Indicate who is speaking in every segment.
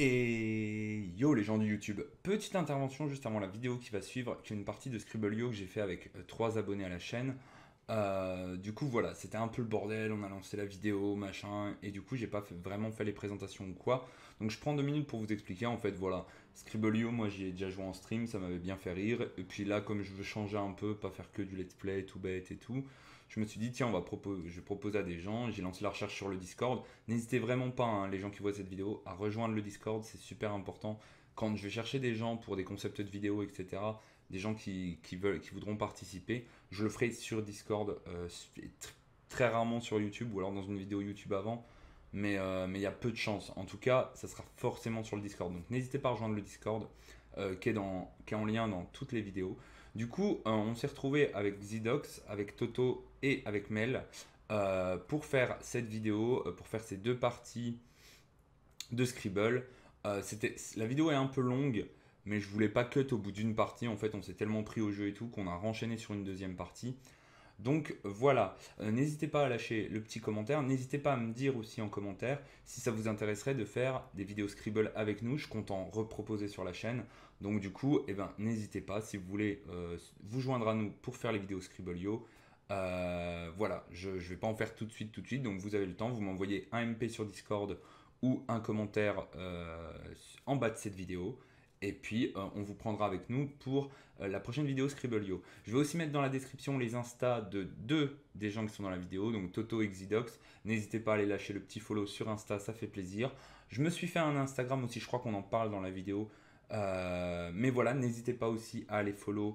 Speaker 1: Et yo les gens du YouTube, petite intervention juste avant la vidéo qui va suivre, qui est une partie de Scribblio que j'ai fait avec 3 abonnés à la chaîne. Du coup voilà, c'était un peu le bordel, on a lancé la vidéo, machin, et du coup j'ai pas vraiment fait les présentations ou quoi. Donc je prends 2 minutes pour vous expliquer, en fait voilà, Scribblio, moi j'y ai déjà joué en stream, ça m'avait bien fait rire, et puis là comme je veux changer un peu, pas faire que du let's play tout bête et tout, je me suis dit tiens je vais proposer à des gens, j'ai lancé la recherche sur le Discord. N'hésitez vraiment pas, hein, les gens qui voient cette vidéo, à rejoindre le Discord, c'est super important. Quand je vais chercher des gens pour des concepts de vidéo, etc., des gens qui voudront participer, je le ferai sur Discord, très rarement sur YouTube ou alors dans une vidéo YouTube avant, mais il y a peu de chance. En tout cas, ça sera forcément sur le Discord. Donc n'hésitez pas à rejoindre le Discord qui est en lien dans toutes les vidéos. Du coup, on s'est retrouvé avec Zidox, avec Toto et avec Mel pour faire cette vidéo, pour faire ces 2 parties de Scribble. La vidéo est un peu longue, mais je voulais pas cut au bout d'une partie. En fait, on s'est tellement pris au jeu et tout qu'on a renchaîné sur une deuxième partie. Donc voilà, n'hésitez pas à lâcher le petit commentaire, n'hésitez pas à me dire aussi en commentaire si ça vous intéresserait de faire des vidéos Scribble avec nous, je compte en reproposer sur la chaîne. Donc du coup, eh ben, n'hésitez pas, si vous voulez vous joindre à nous pour faire les vidéos Scribblio. Voilà, je ne vais pas en faire tout de suite, donc vous avez le temps, vous m'envoyez un MP sur Discord ou un commentaire en bas de cette vidéo. Et puis, on vous prendra avec nous pour la prochaine vidéo Scribblio. Je vais aussi mettre dans la description les Insta de 2 des gens qui sont dans la vidéo, donc Toto et Xidox. N'hésitez pas à aller lâcher le petit follow sur Insta, ça fait plaisir. Je me suis fait un Instagram aussi, je crois qu'on en parle dans la vidéo. Mais voilà, n'hésitez pas aussi à aller follow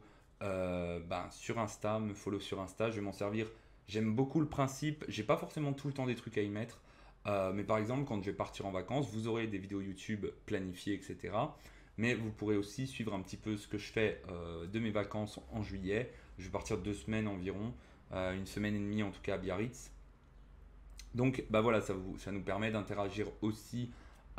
Speaker 1: sur Insta, me follow sur Insta, je vais m'en servir. J'aime beaucoup le principe, j'ai pas forcément tout le temps des trucs à y mettre. Mais par exemple, quand je vais partir en vacances, vous aurez des vidéos YouTube planifiées, etc. Mais vous pourrez aussi suivre un petit peu ce que je fais de mes vacances en juillet. Je vais partir 2 semaines environ, 1 semaine et demie en tout cas à Biarritz. Donc voilà, ça nous permet d'interagir aussi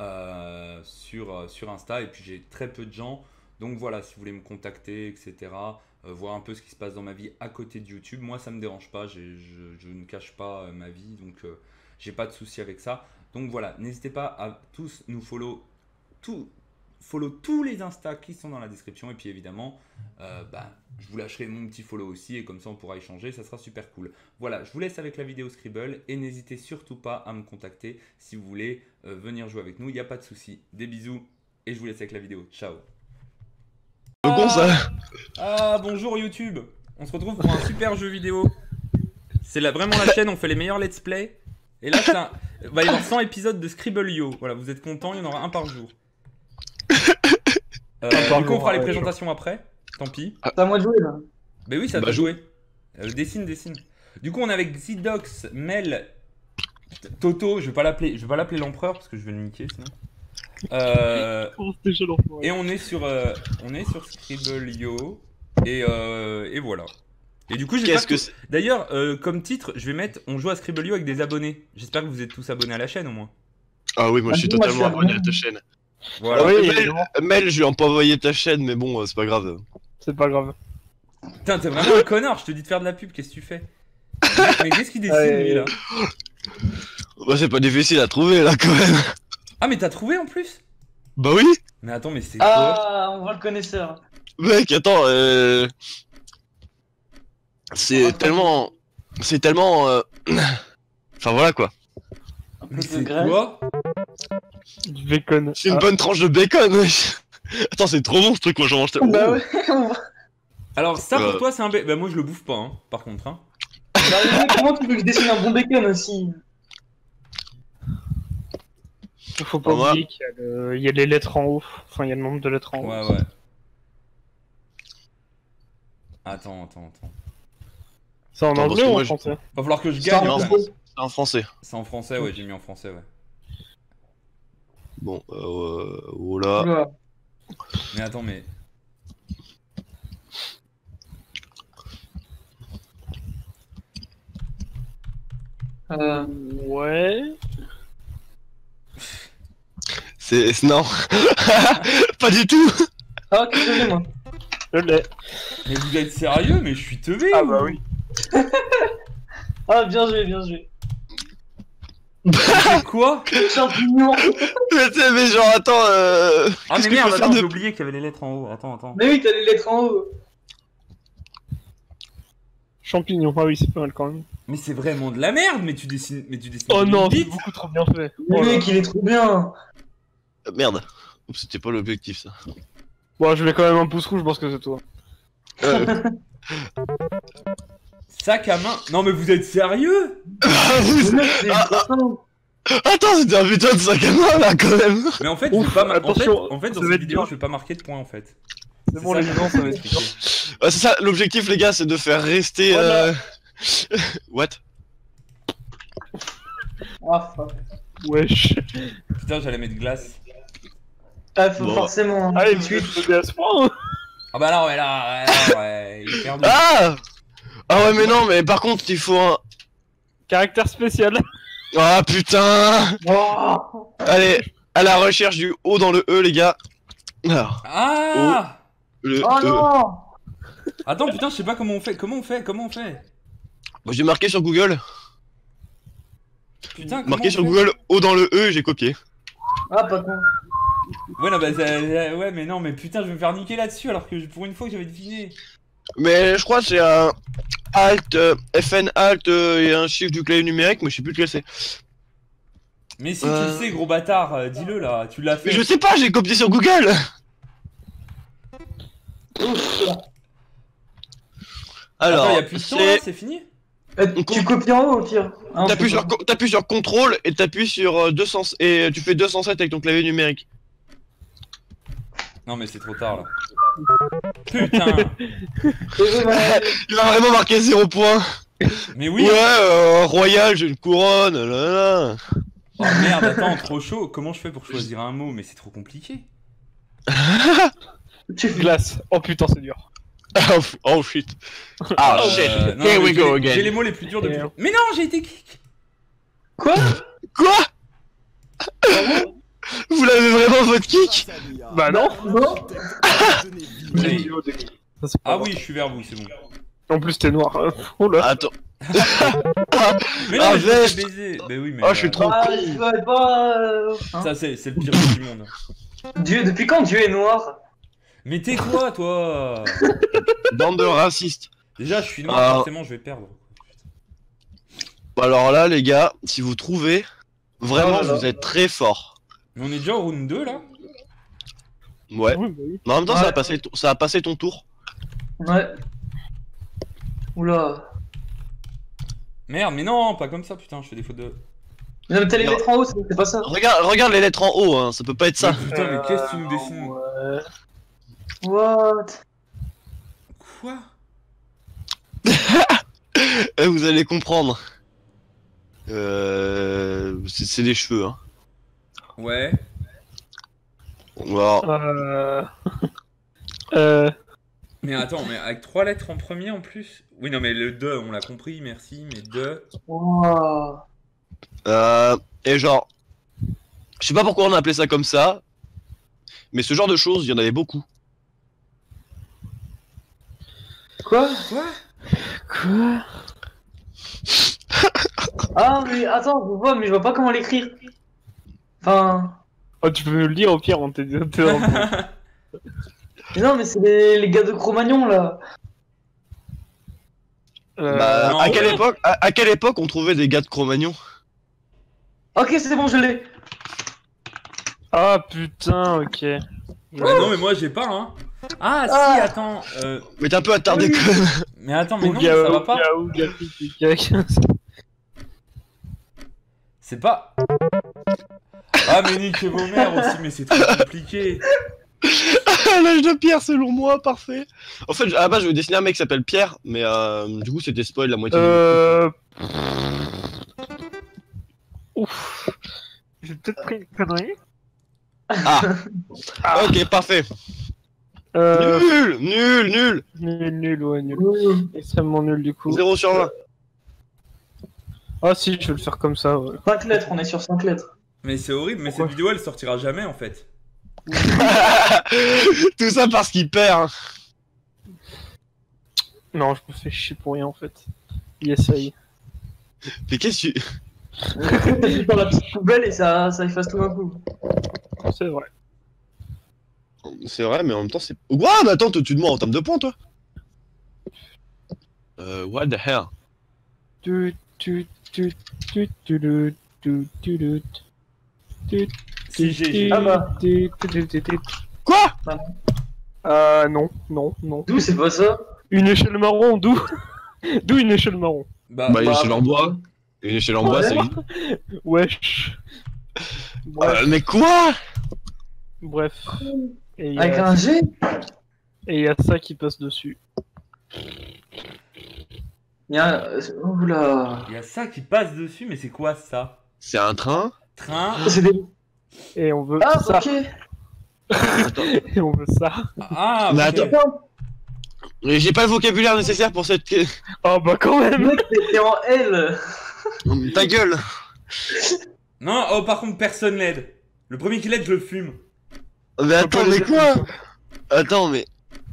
Speaker 1: sur Insta. Et puis j'ai très peu de gens. Donc voilà, si vous voulez me contacter, etc., voir un peu ce qui se passe dans ma vie à côté de YouTube, moi ça ne me dérange pas, je ne cache pas ma vie, donc j'ai pas de souci avec ça. Donc voilà, n'hésitez pas à tous nous follow tous les Insta qui sont dans la description. Et puis évidemment, je vous lâcherai mon petit follow aussi. Et comme ça, on pourra échanger. Ça sera super cool. Voilà, je vous laisse avec la vidéo Scribble. Et n'hésitez surtout pas à me contacter si vous voulez venir jouer avec nous. Il n'y a pas de souci. Des bisous. Et je vous laisse avec la vidéo. Ciao. Bonjour YouTube. On se retrouve pour un super jeu vidéo. C'est vraiment la chaîne. On fait les meilleurs let's play. Et là, il va y avoir 100 épisodes de Scribblio. Voilà, vous êtes contents. Il y en aura un par jour. Du coup on fera les présentations après, tant pis.
Speaker 2: C'est à moi de jouer là.
Speaker 1: Bah oui, ça doit jouer. Dessine. Du coup on est avec Zidox, Mel, Toto, je vais pas l'appeler l'empereur parce que je vais le niquer sinon. Et on est sur Scribblio et voilà. Et du coup d'ailleurs comme titre je vais mettre on joue à Scribblio avec des abonnés. J'espère que vous êtes tous abonnés à la chaîne au moins.
Speaker 3: Ah oui, moi je suis totalement abonné à ta chaîne.
Speaker 1: Voilà.
Speaker 3: Oui, Mel, je lui ai pas envoyé ta chaîne, mais bon, c'est pas grave.
Speaker 2: C'est pas grave.
Speaker 1: Putain, t'es vraiment un connard, je te dis de faire de la pub, qu'est-ce que tu fais? Mais qu'est-ce qu'il dessine lui là?
Speaker 3: Bah, c'est pas difficile à trouver là quand même.
Speaker 1: Ah, mais t'as trouvé en plus?
Speaker 3: Bah oui.
Speaker 1: Mais attends, mais c'est quoi?
Speaker 2: Ah, on voit le connaisseur.
Speaker 3: Mec, attends, c'est tellement. Enfin voilà quoi.
Speaker 1: Mais c'est quoi?
Speaker 2: Du bacon.
Speaker 3: C'est une bonne tranche de bacon, wesh. Attends, c'est trop bon ce truc, moi j'en mange tellement.
Speaker 2: Bah ouais.
Speaker 1: Alors ça pour toi c'est un bacon. Bah moi je le bouffe pas hein, par contre hein.
Speaker 2: Bah, comment tu veux que je dessine un bon bacon aussi? Faut pas oublier qu'il y a les lettres en haut. Enfin il y a le nombre de lettres en haut.
Speaker 1: Ouais. Attends.
Speaker 2: C'est en anglais ou en français?
Speaker 1: Va falloir que je gagne.
Speaker 3: C'est en français.
Speaker 1: C'est en français, ouais, j'ai mis en français, ouais.
Speaker 3: Bon, voilà.
Speaker 2: Oula.
Speaker 1: Mais attends, mais...
Speaker 2: Ouais...
Speaker 3: Non. Pas du tout.
Speaker 2: Ah ok, je l'ai moi. Je l'ai.
Speaker 1: Mais vous êtes sérieux? Mais je suis teubé.
Speaker 2: Ah bah oui. Ah bien joué.
Speaker 1: C'est quoi?
Speaker 4: Champignon.
Speaker 3: Mais tu sais, mais genre, attends,
Speaker 1: Ah
Speaker 3: qu'est-ce
Speaker 1: mais
Speaker 3: que je
Speaker 1: merde,
Speaker 3: peux faire
Speaker 1: attends,
Speaker 3: de...
Speaker 1: j'ai oublié qu'il y avait les lettres en haut. Attends.
Speaker 4: Mais oui, t'as les lettres en haut.
Speaker 2: Champignon, ah oui, c'est pas mal quand même.
Speaker 1: Mais c'est vraiment de la merde, mais tu dessines
Speaker 2: Oh
Speaker 1: une
Speaker 2: non, c'est
Speaker 1: bite.
Speaker 2: beaucoup trop bien fait.
Speaker 4: Le
Speaker 2: Oh là
Speaker 4: mec,
Speaker 2: là.
Speaker 4: il est trop bien.
Speaker 3: Merde. Oups, c'était pas l'objectif, ça.
Speaker 2: Bon, je mets quand même un pouce rouge parce que c'est toi.
Speaker 1: Sac à main. Non mais vous êtes sérieux?
Speaker 4: Le mec, c'est trop
Speaker 3: Attends, c'était un putain de sac à main, là, quand même.
Speaker 1: Mais en fait,
Speaker 2: Ouf,
Speaker 1: je vais pas
Speaker 2: attention,
Speaker 1: en fait, dans
Speaker 2: ça va
Speaker 1: cette
Speaker 2: être
Speaker 1: vidéo,
Speaker 2: dur.
Speaker 1: je vais pas marquer de points en fait.
Speaker 2: C'est bon,
Speaker 1: ça.
Speaker 2: les gens, ça va être dur.
Speaker 3: Ouais, c'est ça, l'objectif, les gars, c'est de faire rester...
Speaker 2: Voilà.
Speaker 3: What?
Speaker 4: Ah, fuck.
Speaker 2: Wesh.
Speaker 1: Putain, j'allais mettre glace.
Speaker 4: Ah, faut
Speaker 3: Bon.
Speaker 4: forcément.
Speaker 2: Allez,
Speaker 4: tout de
Speaker 2: vous
Speaker 4: suite.
Speaker 2: êtes à ce point.
Speaker 1: Ah bah non, mais là, ouais, il est perdu.
Speaker 3: Ah! Ah ouais, mais non, mais par contre, il faut un...
Speaker 2: Caractère spécial.
Speaker 3: Ah, putain!
Speaker 4: Oh.
Speaker 3: Allez, à la recherche du O dans le E, les gars. Alors,
Speaker 1: Ah!
Speaker 3: le
Speaker 4: Oh
Speaker 3: E.
Speaker 4: non.
Speaker 1: Attends, putain, je sais pas comment on fait. Comment on fait?
Speaker 3: Moi, j'ai marqué sur Google.
Speaker 1: Putain, comment
Speaker 3: Marqué
Speaker 1: on
Speaker 3: sur
Speaker 1: fait?
Speaker 3: Google O dans le E, j'ai copié.
Speaker 4: Ah, pas con.
Speaker 1: Ouais, non, bah, ouais, mais non, mais putain, je vais me faire niquer là-dessus alors que pour une fois que j'avais deviné.
Speaker 3: Mais je crois que c'est un Alt, FN Alt et un chiffre du clavier numérique, mais je sais plus lequel c'est.
Speaker 1: Mais si tu le sais, gros bâtard, dis-le là, tu l'as fait.
Speaker 3: Mais je sais pas, j'ai copié sur Google.
Speaker 1: Attends,
Speaker 3: Alors,
Speaker 1: y a plus de temps là,
Speaker 3: c'est...
Speaker 1: c'est fini?
Speaker 4: Tu copies en haut au pire. Hein,
Speaker 3: T'appuies sur CTRL et t'appuies sur 200 et tu fais 207 avec ton clavier numérique.
Speaker 1: Non, mais c'est trop tard là. Putain!
Speaker 3: Il va vraiment marquer 0 points.
Speaker 1: Mais oui!
Speaker 3: Ouais, Royal, j'ai une couronne, là là.
Speaker 1: Oh merde, attends, trop chaud. Comment je fais pour choisir un mot? Mais c'est trop compliqué.
Speaker 4: Tu fais
Speaker 2: Glace. Oh putain, c'est dur.
Speaker 3: Oh shit. Ah shit.
Speaker 1: Non,
Speaker 3: Here
Speaker 1: mais
Speaker 3: we go
Speaker 1: j'ai
Speaker 3: again.
Speaker 1: les mots les plus durs depuis.
Speaker 2: Merde.
Speaker 1: Mais non, j'ai été kick!
Speaker 4: Quoi?
Speaker 3: Quoi? Vous l'avez vraiment votre kick?
Speaker 2: Bah non.
Speaker 4: Non.
Speaker 1: Mais-
Speaker 2: Ça, c'est pas
Speaker 1: Ah
Speaker 2: grave.
Speaker 1: oui, je suis vers vous, c'est bon.
Speaker 2: En plus, t'es noir. Oh là.
Speaker 3: Attends.
Speaker 1: Mais non,
Speaker 3: Ah,
Speaker 1: mais je me
Speaker 3: veste.
Speaker 1: fais baiser. Bah oui, mais.
Speaker 3: Oh, je suis trop
Speaker 4: Ah,
Speaker 3: con.
Speaker 4: tu vas pas. Hein.
Speaker 1: Ça, c'est le pire jeu du monde.
Speaker 4: Dieu, depuis quand Dieu est noir?
Speaker 1: Mais tais-toi, toi!
Speaker 3: Bande de racistes.
Speaker 1: Déjà, je suis noir,
Speaker 3: Ah.
Speaker 1: forcément, je vais perdre.
Speaker 3: Bon, alors là, les gars, si vous trouvez, vraiment,
Speaker 4: Oh là là.
Speaker 3: vous êtes très forts.
Speaker 1: Mais on est déjà au round 2 là?
Speaker 3: Ouais.
Speaker 2: Oui, bah oui.
Speaker 3: Mais en même temps,
Speaker 4: Ouais.
Speaker 3: ça a passé ton tour.
Speaker 4: Ouais. Oula.
Speaker 1: Merde, mais non, pas comme ça, putain, je fais des fautes de.
Speaker 4: Non, mais t'as les lettres en haut, c'est pas ça.
Speaker 3: Regarde les lettres en haut, hein, ça peut pas être ça.
Speaker 1: Mais putain, mais qu'est-ce que tu nous dessines?
Speaker 2: Ouais.
Speaker 4: What?
Speaker 1: Quoi?
Speaker 3: Vous allez comprendre. C'est des cheveux, hein.
Speaker 1: Ouais.
Speaker 3: Voilà.
Speaker 1: Mais attends, mais avec 3 lettres en premier en plus? Oui, non, mais le 2, on l'a compris, merci, mais 2.
Speaker 4: Wow.
Speaker 3: Et genre, je sais pas pourquoi on a appelé ça comme ça, mais ce genre de choses, il y en avait beaucoup.
Speaker 4: Quoi?
Speaker 2: Quoi?
Speaker 4: Ah, mais attends, je vois, mais je vois pas comment l'écrire. Enfin.
Speaker 2: Oh, tu peux me le lire au pire, on t'est dans le-
Speaker 4: Mais non, mais c'est les gars de Cro-Magnon là.
Speaker 3: Bah,
Speaker 1: non,
Speaker 3: à quelle
Speaker 1: ouais.
Speaker 3: époque, à quelle époque on trouvait des gars de Cro-Magnon?
Speaker 4: Ok, c'est bon, je l'ai.
Speaker 2: Ah putain, ok.
Speaker 1: Ouais, non, mais moi j'ai pas, hein. Ah, si,
Speaker 4: Ah.
Speaker 1: attends.
Speaker 3: Mais t'es un peu attardé
Speaker 4: Oui.
Speaker 3: quand même.
Speaker 1: Mais attends, mais non,
Speaker 2: Ouga,
Speaker 1: ça va pas.
Speaker 2: ouga, ouga, ouga, ouga.
Speaker 1: C'est pas. Ah, mais niquez vos mères aussi, mais c'est trop compliqué.
Speaker 3: L'âge de Pierre, selon moi, parfait. En fait, à la base, je voulais dessiner un mec qui s'appelle Pierre, mais du coup, c'était spoil la moitié.
Speaker 2: Ouf. J'ai peut-être pris une connerie.
Speaker 3: Ok, parfait.
Speaker 2: Euh...
Speaker 3: Nul.
Speaker 2: Nul, ouais, nul.
Speaker 4: Oui.
Speaker 2: Extrêmement nul du coup.
Speaker 3: 0 sur 20.
Speaker 2: Ah si, je vais le faire comme ça, ouais.
Speaker 4: 5 lettres, on est sur 5 lettres.
Speaker 1: Mais c'est horrible, mais
Speaker 2: Pourquoi
Speaker 1: cette vidéo elle sortira jamais en fait.
Speaker 3: Tout ça parce qu'il perd. Hein.
Speaker 2: Non, je me fais chier pour rien en fait. Il essaye.
Speaker 3: Mais qu'est-ce que tu...
Speaker 4: T'appuies dans la petite poubelle et ça efface tout d'un coup.
Speaker 2: C'est vrai.
Speaker 3: C'est vrai, mais en même temps, c'est. Ouah, mais attends, tu demandes en termes de points, toi? What the hell?
Speaker 2: Tu, tu, tu, tu, tu, tu, tu, tu, tu, tu,
Speaker 1: Si GG.
Speaker 4: Ah bah.
Speaker 3: Quoi?
Speaker 2: Non, non, non.
Speaker 4: D'où c'est pas ça?
Speaker 2: Une échelle marron, d'où? D'où une échelle marron?
Speaker 1: Bah,
Speaker 3: Bah, une échelle en bois. Une échelle en bois, c'est.
Speaker 2: Wesh. Bref,
Speaker 3: Mais quoi?
Speaker 2: bref. Et il y
Speaker 4: Avec
Speaker 2: a-
Speaker 4: un G?
Speaker 2: et il y a ça qui passe dessus.
Speaker 4: Il y a... Oula.
Speaker 1: il y a ça qui passe dessus, mais c'est quoi ça?
Speaker 3: C'est un train?
Speaker 1: Train.
Speaker 4: C'est des...
Speaker 2: Et on veut
Speaker 4: Ah,
Speaker 2: ça.
Speaker 4: ok.
Speaker 3: Attends.
Speaker 2: Et on veut ça.
Speaker 1: Ah,
Speaker 3: Mais
Speaker 1: ok.
Speaker 3: attends. Mais j'ai pas le vocabulaire nécessaire pour cette.
Speaker 2: Oh bah quand même.
Speaker 4: Mec, t'es en L.
Speaker 3: Ta gueule!
Speaker 1: Non, oh, par contre, personne l'aide. Le premier qui l'aide, je le fume.
Speaker 3: Mais attends, mais quoi? Attends, mais.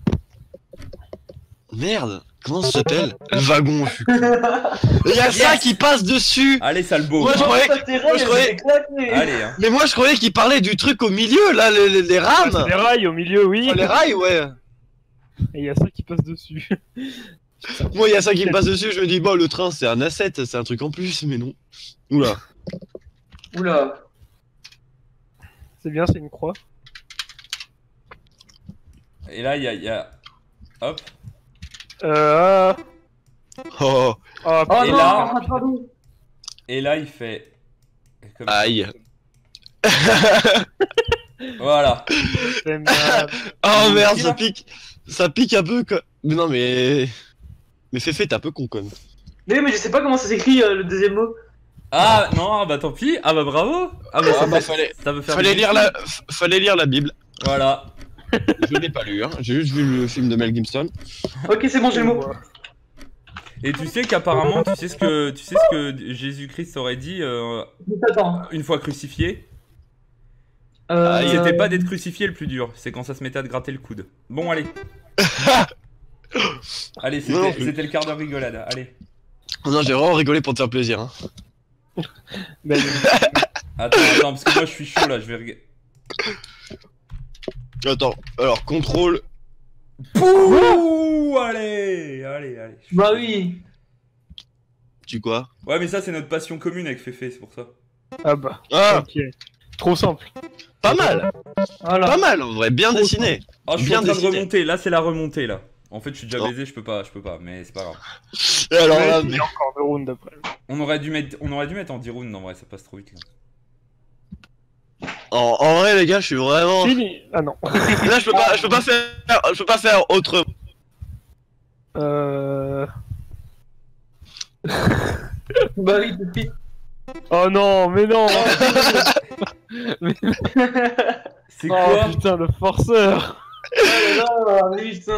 Speaker 3: Merde! Comment ça s'appelle? Le wagon, je suis. Il y a ça qui passe dessus!
Speaker 1: Allez, sale beau.
Speaker 3: Ouais, je croyais- je croyais-
Speaker 1: Allez, hein.
Speaker 3: Mais moi je croyais qu'il parlait du truc au milieu, là, les
Speaker 2: Ah,
Speaker 3: rames!
Speaker 2: c'est des rails au milieu, oui.
Speaker 3: Oh, les rails, ouais!
Speaker 2: Et il y a ça qui passe dessus.
Speaker 3: Moi, il y a ça qui me passe dessus, je me dis, bon, le train c'est un asset, c'est un truc en plus, mais non. Oula.
Speaker 4: Oula.
Speaker 2: C'est bien, c'est une croix.
Speaker 1: Et là, il y a. Hop.
Speaker 2: Ah.
Speaker 3: Oh,
Speaker 2: Ah,
Speaker 4: Oh
Speaker 1: Et
Speaker 4: non,
Speaker 1: là-
Speaker 4: pardon.
Speaker 1: Et là, il fait. Comme...
Speaker 3: aïe.
Speaker 1: Voilà.
Speaker 2: c'est merde.
Speaker 3: Oh merde,
Speaker 1: Qui
Speaker 3: ça
Speaker 1: là
Speaker 3: pique. Ça pique un peu, quoi. Mais non, mais. Mais Féfé, t'es un peu con, quand même.
Speaker 4: Mais je sais pas comment ça s'écrit le deuxième mot.
Speaker 1: Ah, non, bah tant pis. Ah, bah bravo. Ah, bah,
Speaker 3: Ah,
Speaker 1: ça,
Speaker 3: bah,
Speaker 1: fait-
Speaker 3: fallait-
Speaker 1: ça veut faire.
Speaker 3: Fallait
Speaker 1: des-
Speaker 3: lire la Bible.
Speaker 1: Voilà.
Speaker 3: Je l'ai pas lu, hein. J'ai juste vu le film de Mel Gibson.
Speaker 4: Ok, c'est bon, j'ai le mot.
Speaker 1: Et tu sais qu'apparemment, tu sais ce que Jésus-Christ aurait dit
Speaker 4: Attends.
Speaker 1: une fois crucifié.
Speaker 3: Ah,
Speaker 1: C'était pas d'être crucifié le plus dur, c'est quand ça se mettait à te gratter le coude. Bon, allez. Allez,
Speaker 3: Non,
Speaker 1: c'était le quart d'heure rigolade. Allez.
Speaker 3: Oh non, j'ai vraiment rigolé pour te faire plaisir, hein.
Speaker 2: Ben,
Speaker 1: Attends, parce que moi je suis chaud là, je vais regarder.
Speaker 3: Attends, alors, contrôle.
Speaker 1: Pouh, allez.
Speaker 4: Bah oui.
Speaker 3: Tu quoi?
Speaker 1: Ouais, mais ça c'est notre passion commune avec Féfé, c'est pour ça.
Speaker 2: ah bah,
Speaker 3: Ah,
Speaker 2: ok. Trop simple.
Speaker 3: pas mal!
Speaker 4: Voilà.
Speaker 3: Pas mal, en vrai, bien dessiné.
Speaker 1: Oh, je suis
Speaker 3: Bien
Speaker 1: en train de
Speaker 3: dessiné.
Speaker 1: remonter, là c'est la remontée là. En fait, je suis déjà
Speaker 3: Oh.
Speaker 1: baisé, je peux pas, mais c'est pas grave.
Speaker 3: Et alors là,
Speaker 2: Il y a encore 2 rounds après.
Speaker 1: On aurait dû mettre en 10 rounds, en vrai, ça passe trop vite là.
Speaker 3: en vrai, les gars, je suis vraiment.
Speaker 2: Fini. Ah non.
Speaker 3: Là, je peux pas faire autre.
Speaker 4: Bah oui, depuis.
Speaker 2: Oh non, mais non.
Speaker 1: C'est
Speaker 2: Oh
Speaker 1: quoi?
Speaker 2: putain, le forceur.
Speaker 4: Oh là là, mais putain.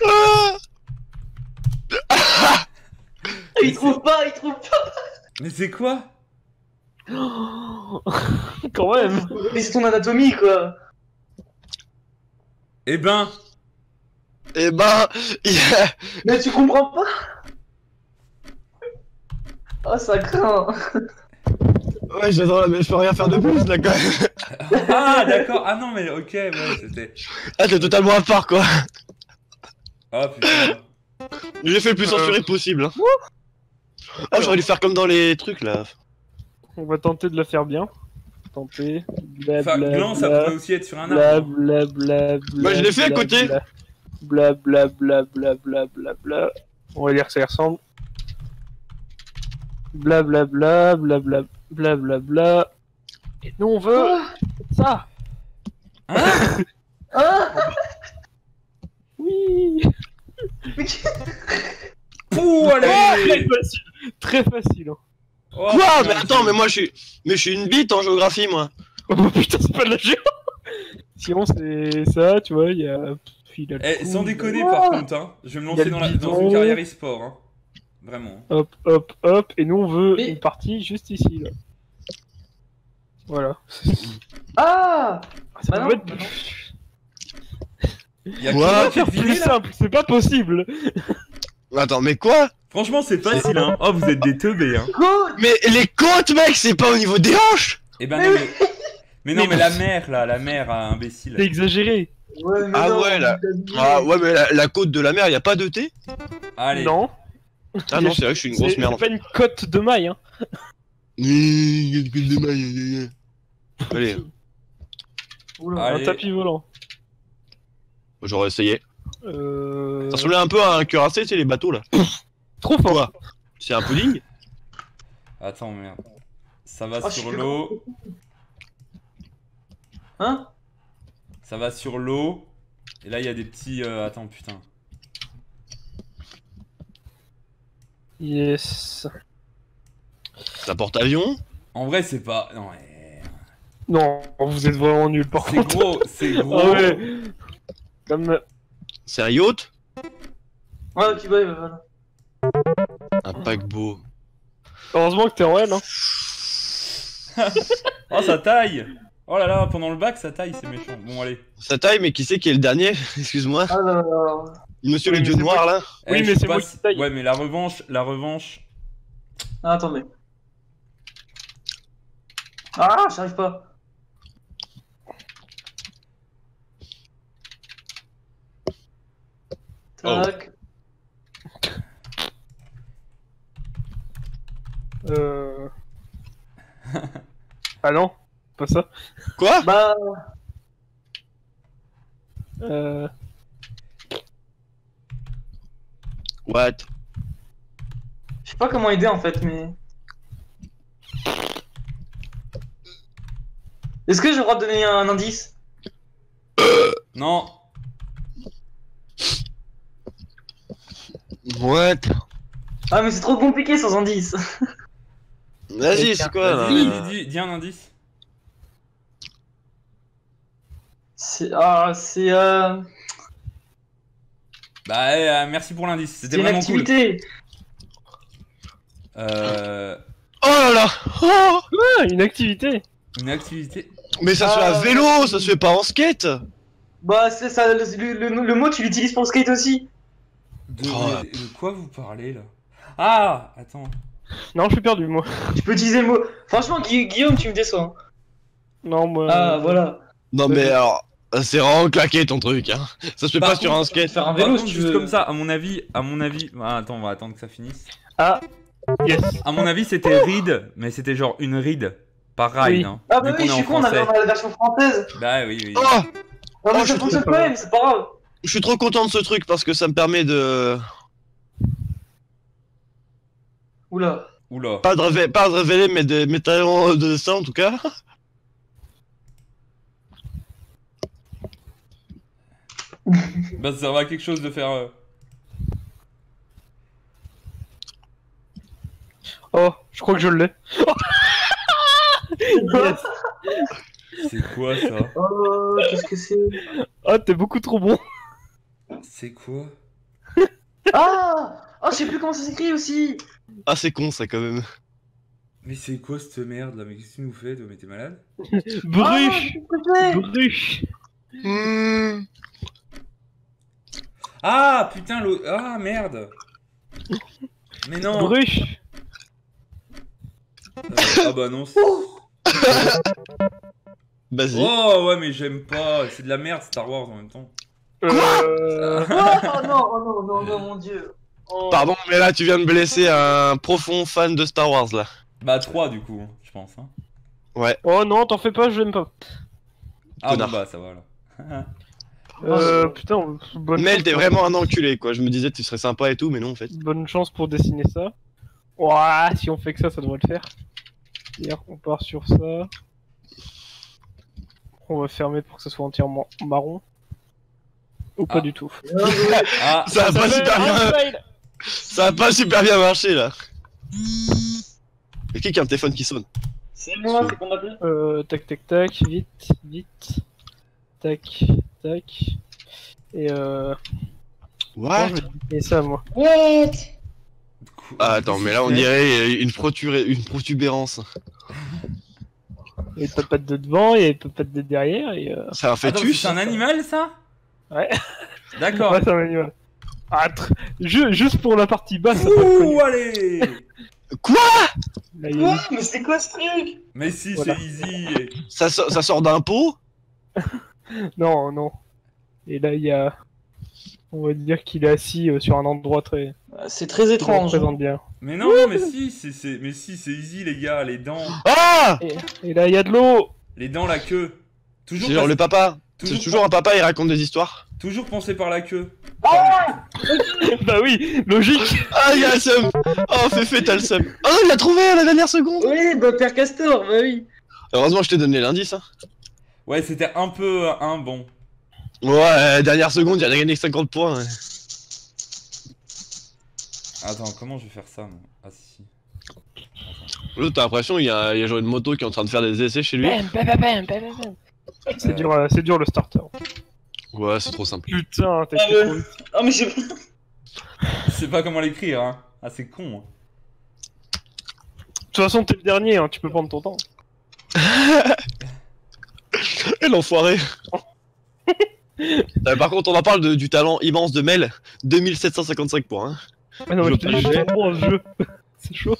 Speaker 4: Il trouve pas.
Speaker 1: Mais c'est quoi?
Speaker 2: Quand même.
Speaker 4: Mais c'est ton anatomie, quoi.
Speaker 1: Eh ben,
Speaker 3: Eh ben,
Speaker 4: Mais tu comprends pas. Oh, ça craint.
Speaker 3: ouais, j'adore, mais je peux rien faire de plus là, quand même.
Speaker 1: ah d'accord, ah non mais ok, ouais, c'était...
Speaker 3: Ah, t'es totalement à part, quoi.
Speaker 1: Ah putain.
Speaker 3: J'ai fait le plus censuré possible. Hein. Ah, j'aurais dû faire comme dans les trucs là.
Speaker 2: On va tenter de le faire bien. Tenter.
Speaker 1: Enfin, gland, ça pourrait aussi être sur un arbre.
Speaker 2: Blablabla.
Speaker 3: Bah, je l'ai fait à côté.
Speaker 2: Blablabla. On va dire que ça y ressemble. Blablabla. Blablabla. Et nous on veut ça.
Speaker 1: Hein?
Speaker 4: Ah.
Speaker 2: Oui.
Speaker 1: Pouh,
Speaker 2: Très
Speaker 1: allez.
Speaker 2: facile. Très facile. Hein.
Speaker 1: Oh,
Speaker 3: Quoi?
Speaker 1: putain,
Speaker 3: Mais attends, mais moi je suis une bite en géographie, moi.
Speaker 2: Oh putain, c'est pas de la géo. Sinon c'est ça, tu vois, il y a...
Speaker 1: Eh, sans déconner par contre, hein. Je vais me
Speaker 2: Il y a
Speaker 1: lancer
Speaker 2: le
Speaker 1: dans une
Speaker 2: bidon.
Speaker 1: carrière e-sport, hein. Vraiment.
Speaker 2: Hop, et nous on veut
Speaker 4: Mais-
Speaker 2: une partie juste ici, là. Voilà.
Speaker 4: Ah.
Speaker 2: Ça
Speaker 4: Bah
Speaker 2: peut
Speaker 4: non,
Speaker 2: être
Speaker 4: bah non.
Speaker 1: Il y a
Speaker 3: Ouais.
Speaker 1: qui
Speaker 2: on va
Speaker 1: qui
Speaker 2: faire
Speaker 1: est
Speaker 2: plus
Speaker 1: viré, là
Speaker 2: simple, c'est pas possible.
Speaker 3: Attends, mais quoi?
Speaker 1: Franchement, c'est facile, hein. Oh, vous êtes des teubés, hein.
Speaker 4: Quoi?
Speaker 3: Mais les côtes, mec, c'est pas au niveau des hanches.
Speaker 1: Eh ben non, mais... Mais non, mais la mère, là, la mère, imbécile.
Speaker 2: T'es exagéré.
Speaker 4: Ouais, mais
Speaker 3: Ah
Speaker 4: non,
Speaker 3: ouais, là.
Speaker 4: t'as dit-
Speaker 3: Ah ouais, mais la côte de la mer, y a pas de thé?
Speaker 1: Allez.
Speaker 2: Non.
Speaker 3: Ah non, c'est vrai que je suis une grosse
Speaker 2: C'est
Speaker 3: merde.
Speaker 2: pas une cote de maille, hein.
Speaker 3: Allez,
Speaker 4: Oula.
Speaker 1: Allez.
Speaker 2: Un tapis volant.
Speaker 3: j'aurais essayé. Ça
Speaker 2: Euh...
Speaker 3: ressemblait un peu à un cuirassé, tu sais, les bateaux là.
Speaker 2: Trop fort.
Speaker 3: Quoi? C'est un pudding?
Speaker 1: Attends, merde. Ça va
Speaker 4: Oh, je
Speaker 1: sur
Speaker 4: suis
Speaker 1: l'eau.
Speaker 4: Hein?
Speaker 1: Ça va sur l'eau. Et là, il y a des petits... Attends, putain.
Speaker 2: Yes.
Speaker 3: Ça porte-avions?
Speaker 1: En vrai, c'est pas... Non,
Speaker 2: Non, vous êtes vraiment nuls par
Speaker 1: c'est
Speaker 2: contre.
Speaker 1: gros, c'est gros.
Speaker 2: Ah ouais. Comme...
Speaker 3: C'est un yacht?
Speaker 4: Ouais, ok, ouais, voilà.
Speaker 3: Un paquebot.
Speaker 2: Heureusement que t'es en L, hein.
Speaker 1: Oh, ça taille. Oh là là, pendant le bac, ça taille, c'est méchant. Bon, allez.
Speaker 3: Ça taille, mais qui c'est qui est le dernier? Excuse-moi.
Speaker 4: Ah là là.
Speaker 3: Monsieur
Speaker 2: Oui,
Speaker 3: le
Speaker 2: mais
Speaker 3: dieu
Speaker 2: c'est
Speaker 3: noir là?
Speaker 2: Oui,
Speaker 1: Eh,
Speaker 2: mais
Speaker 1: je sais
Speaker 2: c'est
Speaker 1: pas
Speaker 2: moi qui taille.
Speaker 1: Ouais, mais la revanche...
Speaker 4: Ah, attendez. Ah, j'arrive pas. Tac.
Speaker 2: Ah non, pas ça.
Speaker 3: Quoi?
Speaker 4: Bah,
Speaker 2: Euh...
Speaker 3: What?
Speaker 4: je sais pas comment aider en fait, mais. Est-ce que j'ai le droit de donner un indice?
Speaker 1: Non.
Speaker 3: What?
Speaker 4: Ah, mais c'est trop compliqué sans indice.
Speaker 3: Vas-y, c'est quoi là?
Speaker 1: Vas-y, dis un indice.
Speaker 4: C'est.
Speaker 1: Bah, merci pour l'indice,
Speaker 4: C'est
Speaker 1: c'était
Speaker 4: une
Speaker 1: vraiment cool.
Speaker 4: activité.
Speaker 3: Oh là là! Oh!
Speaker 2: Ah, une activité.
Speaker 1: Une activité.
Speaker 3: Mais ça se fait à vélo, ça se fait pas en skate!
Speaker 4: Bah, c'est ça, le mot tu l'utilises pour le skate aussi.
Speaker 3: Oh.
Speaker 1: De quoi vous parlez là? Ah, attends.
Speaker 2: Non, je suis perdu, moi.
Speaker 4: Tu peux utiliser le mot. Franchement, Guillaume, tu me déçois. Hein.
Speaker 2: Non, moi...
Speaker 4: Ah, voilà.
Speaker 3: Non mais alors, c'est vraiment claqué ton truc, hein. Ça se fait
Speaker 1: Par
Speaker 3: pas sur un
Speaker 1: contre,
Speaker 3: skate.
Speaker 4: Faire un
Speaker 1: Par
Speaker 4: vélo
Speaker 1: contre,
Speaker 4: si tu
Speaker 1: juste
Speaker 4: veux.
Speaker 1: comme ça, à mon avis. Ah, attends, on va attendre que ça finisse.
Speaker 2: Ah, yes.
Speaker 1: À mon avis, c'était ride, mais c'était genre une ride, pas ride.
Speaker 2: Oui.
Speaker 1: Hein,
Speaker 4: Ah, bah
Speaker 1: vu
Speaker 4: oui,
Speaker 1: qu'on
Speaker 4: je
Speaker 1: est
Speaker 4: suis
Speaker 1: en
Speaker 4: con,
Speaker 1: français.
Speaker 4: on a la version française.
Speaker 1: Bah oui, oui.
Speaker 3: Oh!
Speaker 4: Ah, mais
Speaker 3: Oh,
Speaker 4: ça
Speaker 3: je
Speaker 4: fonctionne
Speaker 2: trouve
Speaker 4: quand
Speaker 2: pas
Speaker 4: même, c'est pas grave.
Speaker 3: Je suis trop content de ce truc parce que ça me permet de...
Speaker 4: Oula.
Speaker 1: Oula.
Speaker 3: Pas de révéler mes talents de dessin en tout cas.
Speaker 1: Bah ça servait à quelque chose de faire...
Speaker 2: Oh, je crois que je l'ai. Yes.
Speaker 1: C'est quoi ça?
Speaker 4: Oh, qu'est-ce que c'est?
Speaker 2: Oh, t'es beaucoup trop bon.
Speaker 1: C'est quoi?
Speaker 4: Ah! Oh, je sais plus comment ça s'écrit aussi.
Speaker 3: Ah c'est con ça quand même.
Speaker 1: Mais c'est quoi cette merde là? Mais qu'est-ce que tu nous fais toi? Mais t'es malade?
Speaker 2: Bruche.
Speaker 4: Ah, qu'est-ce que c'est?
Speaker 2: Bruche.
Speaker 1: Ah putain l'autre... Ah merde! Mais non!
Speaker 2: Bruche.
Speaker 1: Ah bah non.
Speaker 3: Vas-y.
Speaker 1: Oh ouais mais j'aime pas. C'est de la merde Star Wars en même temps.
Speaker 4: Oh non, oh non, non, non, mon dieu. Oh.
Speaker 3: Pardon mais là tu viens de blesser un profond fan de Star Wars là.
Speaker 1: Bah 3 du coup, je pense. Hein.
Speaker 3: Ouais.
Speaker 2: Oh non, t'en fais pas, je l'aime pas.
Speaker 1: Ah bon
Speaker 3: Connard.
Speaker 1: bah ça va là.
Speaker 2: Putain, bonne
Speaker 3: Mel
Speaker 2: chance
Speaker 3: t'es
Speaker 2: pour-
Speaker 3: vraiment un enculé quoi. Je me disais tu serais sympa et tout mais non en fait.
Speaker 2: Bonne chance pour dessiner ça. Ouah, si on fait que ça devrait le faire. C'est-à-dire qu'on part sur ça. On va fermer pour que ça soit entièrement marron. Ou pas
Speaker 1: Ah.
Speaker 2: du tout.
Speaker 1: Ah
Speaker 3: Ça a pas super bien... Ça a pas super bien marché là. Y'a qui a un téléphone qui sonne?
Speaker 4: C'est moi, c'est qu'on appelle.
Speaker 2: Tac tac tac, vite, vite. Tac, tac. Et
Speaker 3: What?
Speaker 2: je vais dessiner ça moi.
Speaker 4: What?
Speaker 3: Ah attends mais là on dirait une protubérance.
Speaker 2: Il y a les papates de devant, il y a les papates de derrière et
Speaker 3: C'est un
Speaker 1: Attends,
Speaker 3: fœtus?
Speaker 1: c'est un animal ça?
Speaker 2: Ouais.
Speaker 1: D'accord.
Speaker 2: Ouais, c'est un animal. Ah, juste pour la partie basse, ça peut être connu.
Speaker 1: Ouh, allez.
Speaker 3: Quoi?
Speaker 2: Là, il y a-
Speaker 4: Quoi? Mais c'est quoi ce truc?
Speaker 1: Mais si,
Speaker 2: Voilà.
Speaker 1: c'est easy.
Speaker 3: Ça sort d'un pot?
Speaker 2: Non, non. Et là, il y a... On va dire qu'il est assis sur un endroit très...
Speaker 4: C'est très
Speaker 2: qui le
Speaker 4: étrange.
Speaker 2: représente bien.
Speaker 1: Mais non, non, mais si, mais si, c'est easy, les gars. Les dents,
Speaker 3: Ah!
Speaker 2: Et là, il y a de l'eau.
Speaker 1: les dents, la queue. Toujours,
Speaker 3: C'est genre le papa.
Speaker 1: toujours,
Speaker 3: C'est toujours un papa, il raconte des histoires.
Speaker 1: toujours pensé par la queue.
Speaker 2: Bah oui, logique.
Speaker 3: Ah, il y a le seum. Oh, Féfé, t'as le seum. Oh, il l'a trouvé à la dernière seconde.
Speaker 4: Oui, bah Père Castor, bah oui.
Speaker 3: Heureusement, je t'ai donné l'indice. Hein.
Speaker 1: Ouais, c'était un peu un bon.
Speaker 3: Ouais, dernière seconde, il a gagné 50 points. Ouais.
Speaker 1: Attends, comment je vais faire ça, moi? Ah si.
Speaker 3: L'autre, t'as l'impression il y a genre une moto qui est en train de faire des essais chez lui.
Speaker 2: C'est dur le starter.
Speaker 3: Ouais, c'est trop simple.
Speaker 2: Putain, t'as
Speaker 4: Ah
Speaker 2: écrit
Speaker 4: ouais.
Speaker 2: trop vite.
Speaker 4: Ah, mais j'ai.
Speaker 1: Je sais pas comment l'écrire, hein. Ah, c'est con. Hein.
Speaker 2: De toute façon, t'es le dernier, hein, tu peux prendre ton temps.
Speaker 3: Et l'enfoiré. Par contre, on en parle du talent immense de Mel. 2755 points. Hein.
Speaker 2: Ah non, mais
Speaker 3: Je
Speaker 2: je te dis, je suis trop dans le jeu. C'est chaud.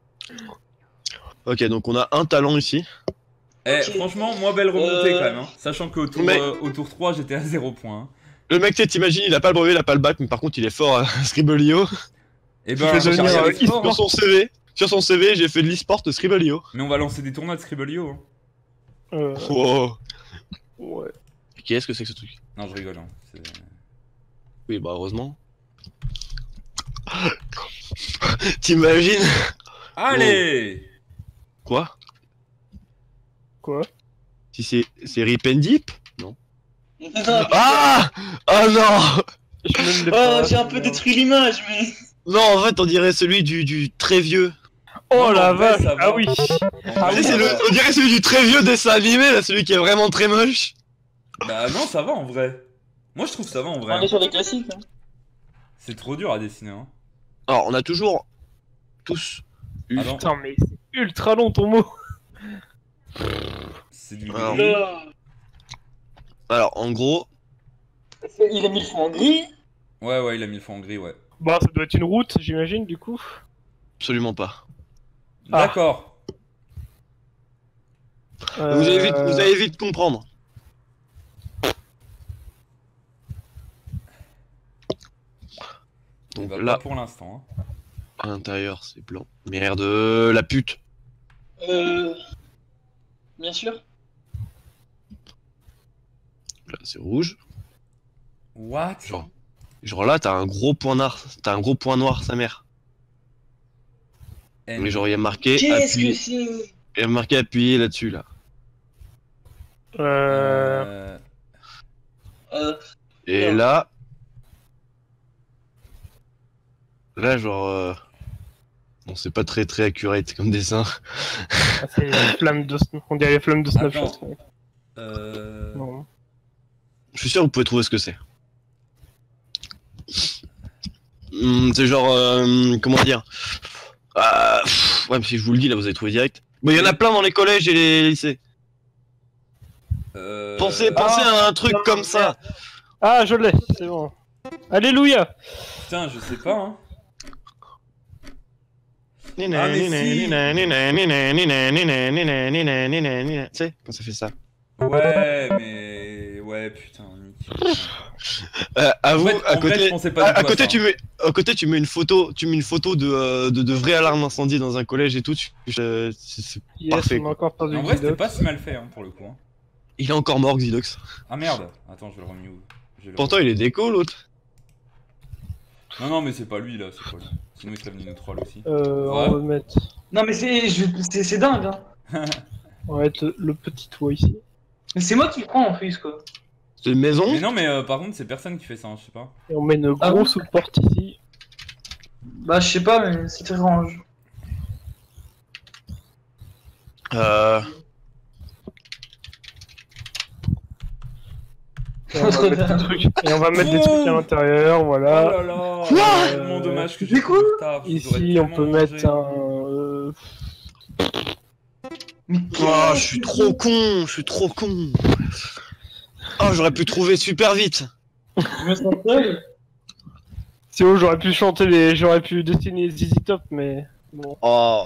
Speaker 3: Ok, donc on a un talent ici.
Speaker 1: Eh,
Speaker 4: Ok.
Speaker 1: franchement, moi, belle remontée quand même. Hein. Sachant qu'au tour,
Speaker 3: Mais-
Speaker 1: au tour 3, j'étais à 0 points. Hein.
Speaker 3: Le mec, tu sais, t'imagines, il a pas le brevet, il a pas le bac, mais par contre, il est fort à Scribblio.
Speaker 1: Et
Speaker 2: Tu
Speaker 1: ben,
Speaker 2: fais devenir,
Speaker 1: regarde,
Speaker 2: e-sport.
Speaker 3: Sur son CV, j'ai fait de l'e-sport Scribblio.
Speaker 1: mais on va lancer des tournois de Scribblio. Hein.
Speaker 3: Wow.
Speaker 2: Ouais.
Speaker 3: Qu'est-ce que c'est que ce truc?
Speaker 1: Non, je rigole. Hein.
Speaker 3: Oui, bah heureusement. T'imagines?
Speaker 1: Allez.
Speaker 3: Quoi?
Speaker 2: Quoi?
Speaker 3: Si c'est Rip and Dip? Non.
Speaker 4: Non,
Speaker 3: Ah! Oh non!
Speaker 2: Je me l'ai
Speaker 4: Oh,
Speaker 2: pas,
Speaker 4: j'ai un peu détruit l'image, mais.
Speaker 3: Non, en fait, on dirait celui du très vieux.
Speaker 2: Oh
Speaker 1: Non,
Speaker 2: la
Speaker 1: en vrai,
Speaker 2: vache!
Speaker 1: ça va.
Speaker 2: Ah oui!
Speaker 1: Ah
Speaker 3: Tu
Speaker 1: oui,
Speaker 3: sais,
Speaker 1: ça va.
Speaker 3: on dirait celui du très vieux dessin animé, là, celui qui est vraiment très moche.
Speaker 1: Bah non, ça va en vrai. Moi, je trouve ça va en
Speaker 4: On
Speaker 1: vrai.
Speaker 4: est sur les classiques. Hein.
Speaker 1: C'est trop dur à dessiner. Hein.
Speaker 3: Alors, on a toujours tous eu.
Speaker 1: Ah non,
Speaker 2: Putain, mais c'est ultra long ton mot!
Speaker 1: c'est du
Speaker 3: Alors.
Speaker 1: gris.
Speaker 3: Alors, en gros,
Speaker 4: Il a mis le fond en gris.
Speaker 1: Ouais, il a mis le fond en gris, ouais.
Speaker 2: Bah, ça doit être une route, j'imagine, du coup.
Speaker 3: absolument pas.
Speaker 2: Ah.
Speaker 1: D'accord.
Speaker 3: Vous allez vite comprendre. Donc
Speaker 1: Bah,
Speaker 3: là,
Speaker 1: pas pour l'instant. Hein.
Speaker 3: à l'intérieur, c'est blanc. Merde, la pute.
Speaker 4: Bien sûr.
Speaker 3: Là, c'est rouge.
Speaker 1: What?
Speaker 3: Genre là, t'as un gros point noir. T'as un gros point noir, sa mère.
Speaker 1: N.
Speaker 3: Mais genre, il y a marqué
Speaker 4: Qu'est-ce que
Speaker 3: appuyer.
Speaker 4: c'est?
Speaker 3: Il y a marqué appuyer là-dessus, là. Et
Speaker 4: Non.
Speaker 3: là. Là, genre. Bon, c'est pas très accurate comme dessin.
Speaker 2: Ah, c'est les flammes de... On dirait les flammes de Snapchat.
Speaker 1: Attends.
Speaker 2: Non.
Speaker 3: Je suis sûr que vous pouvez trouver ce que c'est. C'est genre. Comment dire ouais, mais si je vous le dis, là, vous allez trouver direct. Mais il y en a plein dans les collèges et les lycées. Pensez à un truc comme ça.
Speaker 2: Ah, je l'ai, c'est bon. Alléluia!
Speaker 1: Putain, je sais pas. Hein.
Speaker 3: Tu sais, quand ça fait ça.
Speaker 1: Ouais, mais. Ouais, putain, Nick.
Speaker 3: Avoue,
Speaker 1: En fait,
Speaker 3: à
Speaker 1: en vrai,
Speaker 3: côté,
Speaker 1: je pensais pas du tout à
Speaker 3: côté
Speaker 1: ça.
Speaker 3: à côté, tu mets une photo de vraie alarme d'incendie dans un collège et tout. C'est
Speaker 2: Yes,
Speaker 3: parfait.
Speaker 2: on a encore perdu
Speaker 1: En vrai, c'était
Speaker 2: Xidox.
Speaker 1: pas si mal fait hein, pour le coup. Hein.
Speaker 3: Il est encore mort, Xidox.
Speaker 1: Ah merde. Attends, je vais le remis où? Je vais le
Speaker 3: Pourtant, il est déco, l'autre.
Speaker 1: Non, mais c'est pas lui là, c'est pas lui. Sinon, il serait venu nous troll aussi.
Speaker 2: On va mettre...
Speaker 4: Non, mais c'est dingue. Hein.
Speaker 2: On va mettre le petit toit ici.
Speaker 4: Mais c'est moi qui le prends en plus, quoi.
Speaker 3: C'est une maison.
Speaker 1: Mais non, mais par contre, c'est personne qui fait ça, hein, je sais pas.
Speaker 2: Et on met une
Speaker 4: Ah
Speaker 2: grosse porte ici.
Speaker 4: Bah, je sais pas, mais c'est étrange.
Speaker 2: Et on va mettre des trucs, et on va mettre des trucs à l'intérieur,
Speaker 1: Oh
Speaker 2: voilà.
Speaker 1: là là,
Speaker 3: Quoi
Speaker 1: c'est tellement dommage que j'ai
Speaker 4: Du coup,
Speaker 1: fait du taf, je devrais
Speaker 2: Ici, on
Speaker 1: tellement
Speaker 2: peut
Speaker 1: manger.
Speaker 2: mettre un...
Speaker 4: Mais
Speaker 3: Oh, je suis trop con. Oh, j'aurais pu trouver super vite.
Speaker 4: Je me sens seul.
Speaker 2: Sinon, j'aurais pu j'aurais pu dessiner ZZ Top, mais bon.
Speaker 3: Oh.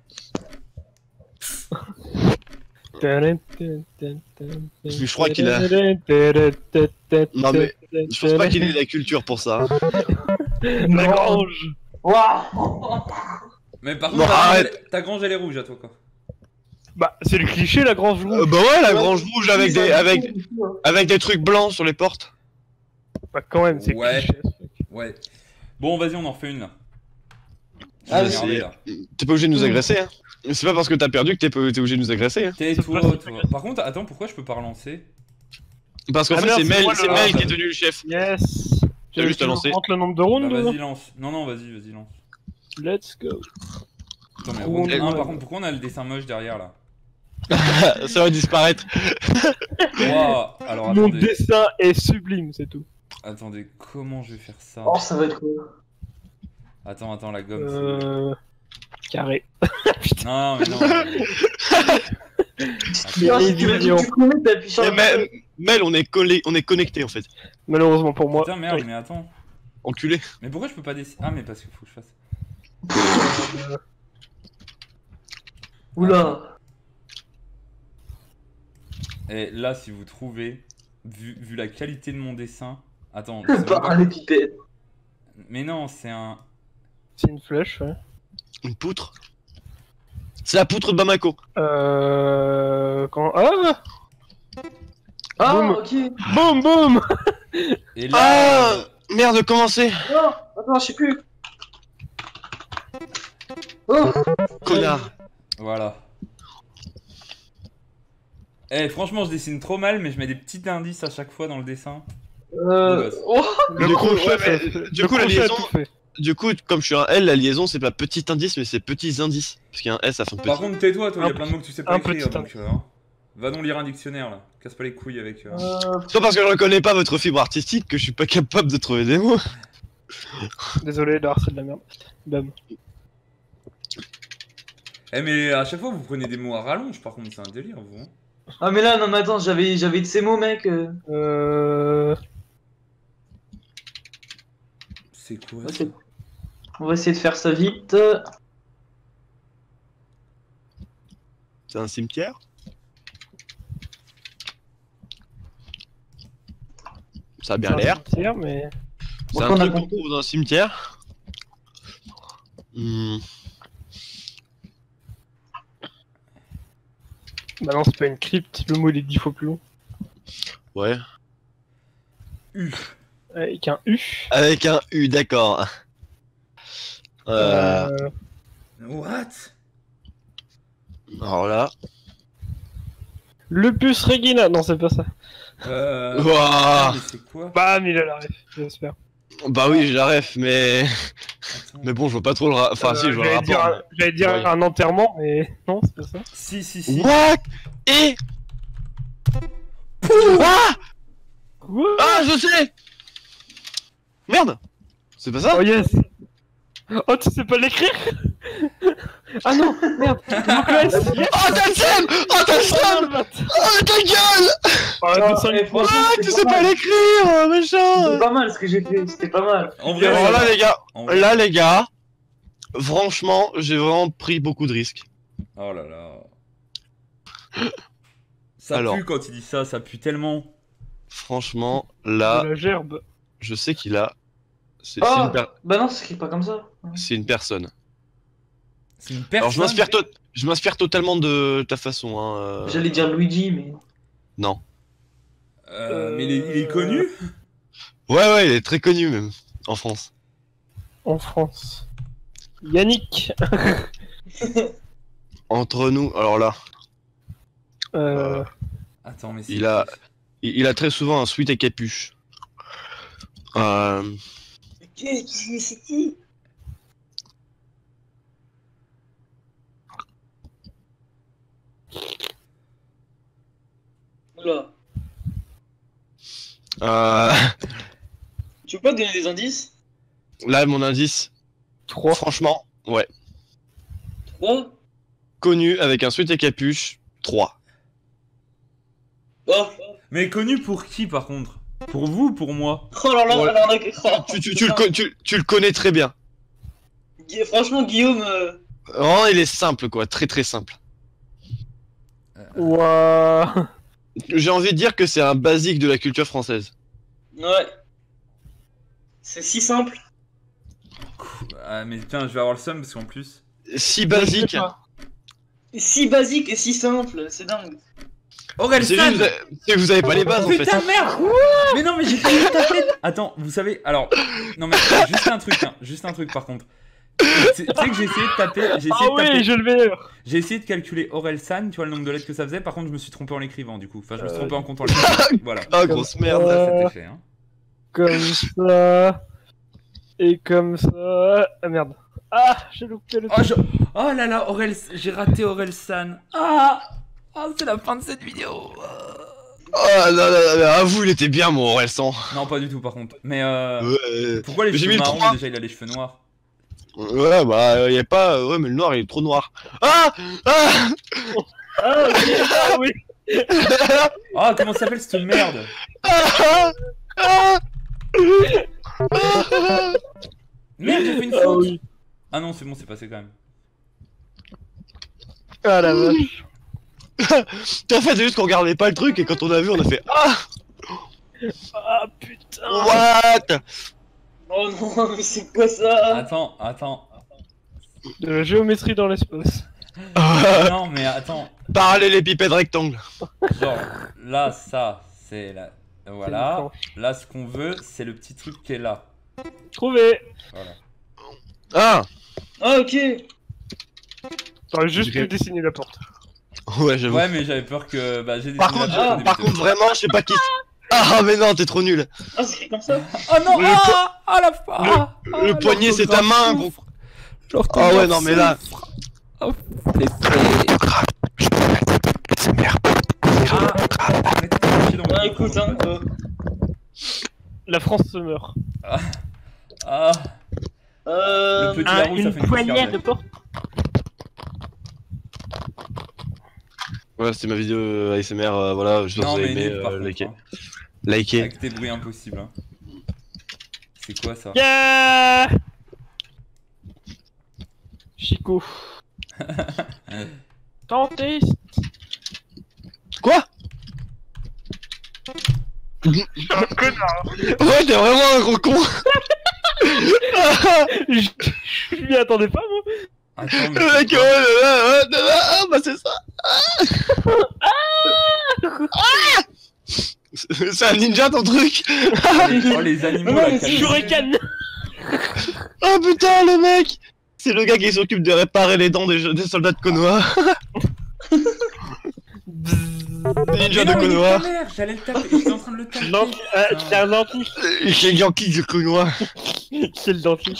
Speaker 3: Je crois qu'il a- Non, mais je pense pas qu'il ait la culture pour ça. Hein.
Speaker 2: La grange.
Speaker 4: Waouh.
Speaker 1: Mais par
Speaker 3: Bon,
Speaker 1: contre,
Speaker 3: arrête.
Speaker 1: ta grange elle est rouge à toi quoi.
Speaker 2: Bah, c'est le cliché, la grange rouge.
Speaker 3: Bah ouais, la grange rouge avec des trucs blancs sur les portes.
Speaker 2: Bah, quand même, c'est
Speaker 1: Ouais.
Speaker 2: cliché. ce truc.
Speaker 1: Ouais. Bon, vas-y, on en refait une là.
Speaker 4: Ah,
Speaker 1: Je vais
Speaker 3: c'est-
Speaker 1: regarder, là.
Speaker 3: T'es pas obligé de nous agresser, hein. C'est pas parce que t'as perdu que t'es obligé de nous agresser, hein.
Speaker 1: Tais-toi,
Speaker 2: Ça passe,
Speaker 1: toi. Par contre, attends, pourquoi je peux pas relancer?
Speaker 3: Parce qu'en
Speaker 2: Ah
Speaker 3: fait,
Speaker 2: merde,
Speaker 3: c'est
Speaker 2: c'est
Speaker 3: Mel,
Speaker 2: moi
Speaker 3: c'est
Speaker 2: le-
Speaker 3: Mel qui
Speaker 1: Ah,
Speaker 3: est devenu le chef.
Speaker 2: Yes.
Speaker 3: T'as juste à lancer.
Speaker 2: Rentre le nombre de
Speaker 1: Bah,
Speaker 2: rounds.
Speaker 1: vas-y, lance. Non, vas-y, lance.
Speaker 2: Let's go.
Speaker 1: Attends, mais
Speaker 2: Round
Speaker 1: round 1,
Speaker 2: one.
Speaker 1: par contre, pourquoi on a le dessin moche derrière là?
Speaker 3: Ça va disparaître.
Speaker 1: Waouh. Alors,
Speaker 2: Mon
Speaker 1: attendez.
Speaker 2: dessin est sublime, c'est tout.
Speaker 1: Attendez, comment je vais faire ça?
Speaker 4: Oh, ça va être cool.
Speaker 1: Attends, la gomme.
Speaker 2: Carré.
Speaker 1: Non, mais non.
Speaker 4: Ah, si
Speaker 2: les
Speaker 4: tu veux
Speaker 2: visions.
Speaker 4: tu connais, t'appuies sur
Speaker 3: Eh,
Speaker 4: le
Speaker 3: Mel, on est connecté en fait.
Speaker 2: Malheureusement pour moi.
Speaker 1: Putain, merde, mais attends.
Speaker 3: Enculé.
Speaker 1: Mais pourquoi je peux pas dessiner? Ah, mais parce qu'il faut que je fasse.
Speaker 4: Oula.
Speaker 1: Et là, si vous trouvez, vu la qualité de mon dessin. Attends, c'est même
Speaker 4: Par
Speaker 1: pas-
Speaker 4: les pipettes.
Speaker 1: mais non, c'est un.
Speaker 2: C'est une flèche, ouais.
Speaker 3: Une poutre. C'est la poutre de Bamako.
Speaker 2: Quand... Ah
Speaker 4: Ah,
Speaker 2: Boum.
Speaker 4: ok.
Speaker 2: Boum boum.
Speaker 1: Et là.
Speaker 3: Ah Merde, comment c'est?
Speaker 4: Non, attends, je sais plus. Oh.
Speaker 3: Connard.
Speaker 1: Voilà. Eh, franchement, je dessine trop mal, mais je mets des petits indices à chaque fois dans le dessin.
Speaker 4: Oh.
Speaker 2: Le
Speaker 3: Du coup,
Speaker 2: crochet,
Speaker 3: ouais,
Speaker 2: ça
Speaker 3: mais
Speaker 2: fait-
Speaker 3: du
Speaker 2: le
Speaker 3: coup, la
Speaker 2: crochet a
Speaker 3: liaison-
Speaker 2: tout fait.
Speaker 3: Du coup, comme je suis un L, la liaison c'est pas petit indice, mais c'est petits indices. Parce qu'il y a un S, ça fait un petit.
Speaker 1: Par contre, tais-toi, toi, il y
Speaker 2: Un
Speaker 1: a plein de mots que tu sais pas
Speaker 2: un
Speaker 1: écrire,
Speaker 2: petit
Speaker 1: donc. Hein. Va donc lire un dictionnaire là. Casse pas les couilles avec.
Speaker 3: C'est pas parce que je reconnais pas votre fibre artistique que je suis pas capable de trouver des mots.
Speaker 2: Désolé, Dar, c'est de la merde. Bam.
Speaker 1: Eh, mais à chaque fois, vous prenez des mots à rallonge, par contre, c'est un délire, vous. Hein.
Speaker 4: Ah, mais là, non, mais attends, j'avais de ces mots, mec.
Speaker 1: C'est quoi
Speaker 4: Ok.
Speaker 1: ça?
Speaker 4: On va essayer de faire ça vite.
Speaker 3: C'est un cimetière. Ça a bien l'air.
Speaker 2: Mais...
Speaker 3: C'est
Speaker 4: Bon,
Speaker 3: un
Speaker 4: on a
Speaker 3: truc qu'on
Speaker 4: compris.
Speaker 3: trouve dans un cimetière. Hmm.
Speaker 2: Bah non, c'est pas une crypte, le mot il est 10 fois plus long.
Speaker 3: Ouais.
Speaker 1: U.
Speaker 2: Avec un U.
Speaker 3: Avec un U, d'accord.
Speaker 1: What?
Speaker 3: Alors là.
Speaker 2: Lupus Regina. Non, c'est pas ça.
Speaker 3: Ouah.
Speaker 1: Mais c'est quoi?
Speaker 2: Bam, il a la ref, j'espère.
Speaker 3: Bah oui, j'ai la ref, mais.
Speaker 1: Attends.
Speaker 3: Mais bon, je vois pas trop le Enfin, si, je vois le
Speaker 2: J'allais dire,
Speaker 3: rapport.
Speaker 2: j'allais dire
Speaker 3: Ouais.
Speaker 2: un enterrement, mais non, c'est pas ça.
Speaker 1: Si.
Speaker 3: What? Et. Ah!
Speaker 2: Quoi
Speaker 3: Ah, je sais! Merde! C'est pas ça?
Speaker 2: Oh yes. Oh, tu sais pas l'écrire. Ah non, merde. Lucas, yes.
Speaker 3: Oh, t'as le seum! Oh, t'as le seum! Oh, ta gueule!
Speaker 2: Ah,
Speaker 4: Ah,
Speaker 2: 200
Speaker 4: eh, franchement,
Speaker 3: Ah,
Speaker 4: c'était
Speaker 3: tu sais pas
Speaker 4: mal.
Speaker 3: l'écrire,
Speaker 4: C'était
Speaker 3: méchant!
Speaker 4: pas mal ce que j'ai fait, c'était pas mal.
Speaker 1: En vrai,
Speaker 3: Alors là, les gars,
Speaker 1: en vrai-
Speaker 3: là, les gars, franchement, j'ai vraiment pris beaucoup de risques.
Speaker 1: Oh là là. Ça
Speaker 3: Alors.
Speaker 1: pue quand il dit ça, ça pue tellement.
Speaker 3: Franchement,
Speaker 2: de
Speaker 3: là,
Speaker 2: la gerbe.
Speaker 3: je sais qu'il a. C'est
Speaker 4: Oh,
Speaker 3: une,
Speaker 4: bah non, ça s'écrit pas comme ça.
Speaker 3: c'est une personne.
Speaker 1: C'est une
Speaker 3: Alors,
Speaker 1: personne.
Speaker 3: je m'inspire totalement de ta façon. Hein,
Speaker 4: J'allais dire Luigi, mais.
Speaker 3: Non.
Speaker 1: Mais il est connu.
Speaker 3: Ouais, il est très connu même en France.
Speaker 2: En France. Yannick.
Speaker 3: Entre nous, alors là,
Speaker 1: Attends, mais c'est.
Speaker 3: il a très souvent un sweat à capuche.
Speaker 4: C'est qui? Oula.
Speaker 3: Euh,
Speaker 4: Tu peux pas donner des indices?
Speaker 3: là, mon indice,
Speaker 2: 3.
Speaker 3: franchement, ouais.
Speaker 4: 3.
Speaker 3: Connu avec un sweat à capuche, 3.
Speaker 4: Oh.
Speaker 1: Mais connu pour qui par contre? Pour vous ou pour moi?
Speaker 4: Oh là là,
Speaker 3: Ouais.
Speaker 4: alors, d'accord.
Speaker 3: Tu le connais très bien.
Speaker 4: Franchement, Guillaume.
Speaker 3: Oh, il est simple quoi, très très simple.
Speaker 2: Ouah.
Speaker 3: J'ai envie de dire que c'est un basique de la culture française.
Speaker 4: Ouais. C'est si simple.
Speaker 1: Ah, mais putain, je vais avoir le seum parce qu'en plus.
Speaker 3: Si
Speaker 2: Je
Speaker 3: basique.
Speaker 2: sais pas.
Speaker 4: Si basique et si simple, c'est dingue.
Speaker 1: Aurel
Speaker 3: C'est
Speaker 1: San.
Speaker 3: juste que vous avez pas les bases en fait.
Speaker 1: Putain, merde. Mais non, mais j'ai failli taper. Attends, vous savez, alors. Non, mais juste un truc, hein. Juste un truc par contre. Tu sais que j'ai essayé de taper.
Speaker 2: Ah oui, j'ai le meilleur.
Speaker 1: J'ai essayé de calculer Aurel San, tu vois le nombre de lettres que ça faisait. Par contre, je me suis trompé en l'écrivant du coup. Enfin, je me suis trompé en comptant les. Voilà.
Speaker 3: Ah, grosse merde.
Speaker 1: Ça, c'était fait, hein.
Speaker 2: Comme ça. Et comme ça. Ah merde. Ah, j'ai loupé le
Speaker 1: Oh, oh là là, j'ai raté Aurel San. Ah, c'est la fin de cette vidéo.
Speaker 3: Oh là là là, avoue, il était bien mon Orelsan.
Speaker 1: Non, pas du tout par contre. Mais
Speaker 3: Ouais,
Speaker 1: pourquoi les
Speaker 3: J'ai
Speaker 1: cheveux
Speaker 3: mis le
Speaker 1: marrons
Speaker 3: 3.
Speaker 1: déjà il a les cheveux noirs?
Speaker 3: ouais, bah, y a pas. Ouais, mais le noir il est trop noir. Ah Ah
Speaker 4: Ah, ok.
Speaker 2: Ah oui.
Speaker 1: Ah, comment ça s'appelle cette merde?
Speaker 3: Ah Ah
Speaker 1: Merde, j'ai fait une
Speaker 2: Ah
Speaker 1: faute.
Speaker 2: oui.
Speaker 1: Ah non, c'est bon, c'est passé quand même.
Speaker 2: Ah la vache.
Speaker 3: En fait, c'est juste qu'on regardait pas le truc et quand on a vu, on a fait Ah
Speaker 2: Ah putain.
Speaker 3: What
Speaker 4: Oh non, mais c'est quoi ça?
Speaker 1: Attends.
Speaker 2: De la géométrie dans l'espace.
Speaker 1: Non, mais attends.
Speaker 3: Parallélépipède rectangle.
Speaker 1: Genre, là, ça, c'est la.
Speaker 2: C'est une
Speaker 1: Voilà.
Speaker 2: planche.
Speaker 1: Là, ce qu'on veut, c'est le petit truc qui est là.
Speaker 2: Trouvé.
Speaker 1: Voilà.
Speaker 3: Ah
Speaker 4: Ah, ok.
Speaker 2: T'aurais juste
Speaker 3: Ok.
Speaker 2: pu dessiner la porte.
Speaker 3: Ouais, j'avoue.
Speaker 1: Ouais, mais j'avais peur que. Bah, j'ai des
Speaker 3: Par contre,
Speaker 1: signatures au
Speaker 3: par
Speaker 1: début.
Speaker 3: contre, vraiment, je sais pas qui. Ah, mais non, t'es trop nul.
Speaker 4: Ah, c'est comme ça.
Speaker 1: Oh non!
Speaker 3: Le
Speaker 1: La fin!
Speaker 3: Le poignet, c'est ta main, gros.
Speaker 1: gros.
Speaker 3: Ah ouais, non, mais là.
Speaker 1: Ah,
Speaker 4: Ouais, écoute, hein.
Speaker 2: La France se meurt.
Speaker 1: Ah, le petit Larou, ça fait une
Speaker 2: poignée
Speaker 1: carte
Speaker 2: de porte.
Speaker 3: Voilà, c'était ma vidéo ASMR. Voilà, je
Speaker 1: Non,
Speaker 3: vous
Speaker 1: mais
Speaker 3: aimé.
Speaker 1: nul, par contre,
Speaker 3: Likez.
Speaker 1: hein.
Speaker 3: Likez.
Speaker 1: Avec tes bruits impossibles. Hein. C'est quoi ça?
Speaker 2: Yeah. Chico. Tentez.
Speaker 3: Quoi
Speaker 2: Un connard.
Speaker 3: Ouais, t'es vraiment un gros con.
Speaker 2: Je m'y attendais pas moi.
Speaker 1: Attends, mais
Speaker 3: Le mec, ah, bah c'est ça. C'est un ninja ton truc.
Speaker 1: Oh, les animaux,
Speaker 4: Non,
Speaker 1: la
Speaker 4: mais c'est-
Speaker 1: qualité.
Speaker 2: Shuriken.
Speaker 3: Oh putain, le mec. C'est le gars qui s'occupe de réparer les dents des soldats de Konoha. Ninja de
Speaker 1: Mais non, mais nique
Speaker 3: Konoha.
Speaker 1: ta mère, j'allais le taper, j'étais en train de le taper.
Speaker 2: C'est un dentiste.
Speaker 3: C'est le Yankee de Konoha.
Speaker 2: C'est le dentiste.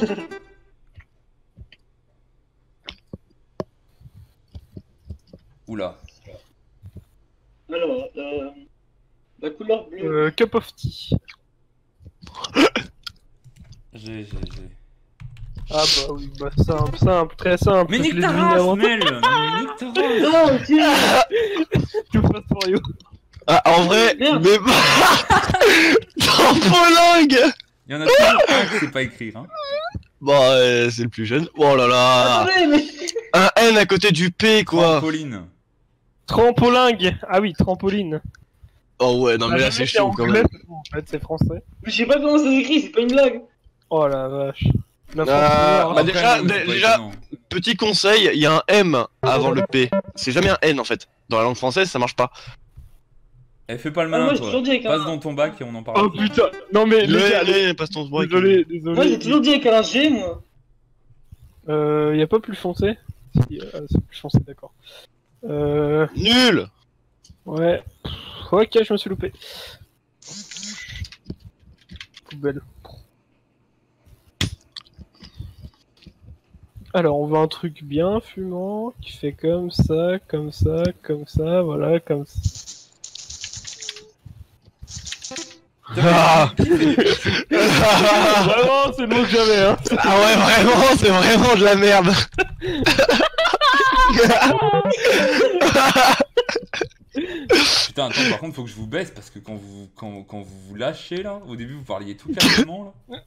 Speaker 1: Oula.
Speaker 4: Alors, la couleur bleue.
Speaker 2: Cup of tea.
Speaker 1: J'ai.
Speaker 2: Ah bah oui, bah simple, très simple.
Speaker 1: Mais
Speaker 2: Je
Speaker 1: nique
Speaker 2: l'ai
Speaker 1: ta
Speaker 2: deviné
Speaker 1: race,
Speaker 2: avant.
Speaker 1: Mel! Mais nique ta race!
Speaker 4: Non, ok.
Speaker 2: Tout passe pour you.
Speaker 3: Ah, en vrai,
Speaker 4: Merde.
Speaker 3: mais Trampolingue.
Speaker 1: Il y en a toujours un qui sait pas écrire, hein.
Speaker 3: Bon, c'est le plus jeune. Oh là là.
Speaker 4: Attendez, mais.
Speaker 3: Un N à côté du P, quoi.
Speaker 1: Pauline.
Speaker 2: Trampolingue. Ah oui, trampoline.
Speaker 3: Oh ouais, non mais
Speaker 2: Ah,
Speaker 3: là
Speaker 2: le
Speaker 3: c'est
Speaker 2: mec est
Speaker 3: chaud quand
Speaker 2: anglais,
Speaker 3: même.
Speaker 2: mais bon, en fait, c'est français.
Speaker 4: Je sais pas comment ça s'écrit, c'est pas une blague.
Speaker 2: Oh la vache. La
Speaker 3: Ah,
Speaker 2: France
Speaker 3: bah
Speaker 2: se meurt,
Speaker 3: déjà-
Speaker 1: Après, non, c'est pas
Speaker 3: déjà-
Speaker 1: étonnant.
Speaker 3: Petit conseil, il y a un M avant le P. C'est jamais un N en fait. Dans la langue française, ça marche pas.
Speaker 1: Eh, fais pas le
Speaker 4: Ah,
Speaker 1: malin,
Speaker 4: moi j'ai
Speaker 1: toi.
Speaker 4: toujours dit avec
Speaker 1: Passe
Speaker 4: un.
Speaker 1: dans ton bac et on en parle.
Speaker 2: Oh putain. Non mais les gars,
Speaker 3: passe ton break.
Speaker 2: désolé.
Speaker 4: Moi j'ai toujours dit avec un G, moi.
Speaker 2: Y a pas plus foncé? Si, c'est plus foncé, d'accord.
Speaker 3: Nul.
Speaker 2: Ouais. Ok, je me suis loupé. Poubelle. Alors, on veut un truc bien fumant qui fait comme ça, voilà, comme ça.
Speaker 3: Ah.
Speaker 2: Vraiment, c'est le mot que j'avais, hein.
Speaker 3: Ah ouais, vraiment, c'est vraiment de la merde.
Speaker 1: Putain, Putain, attends, par contre, faut que je vous baisse parce que quand vous vous lâchez là, au début vous parliez tout calmement là.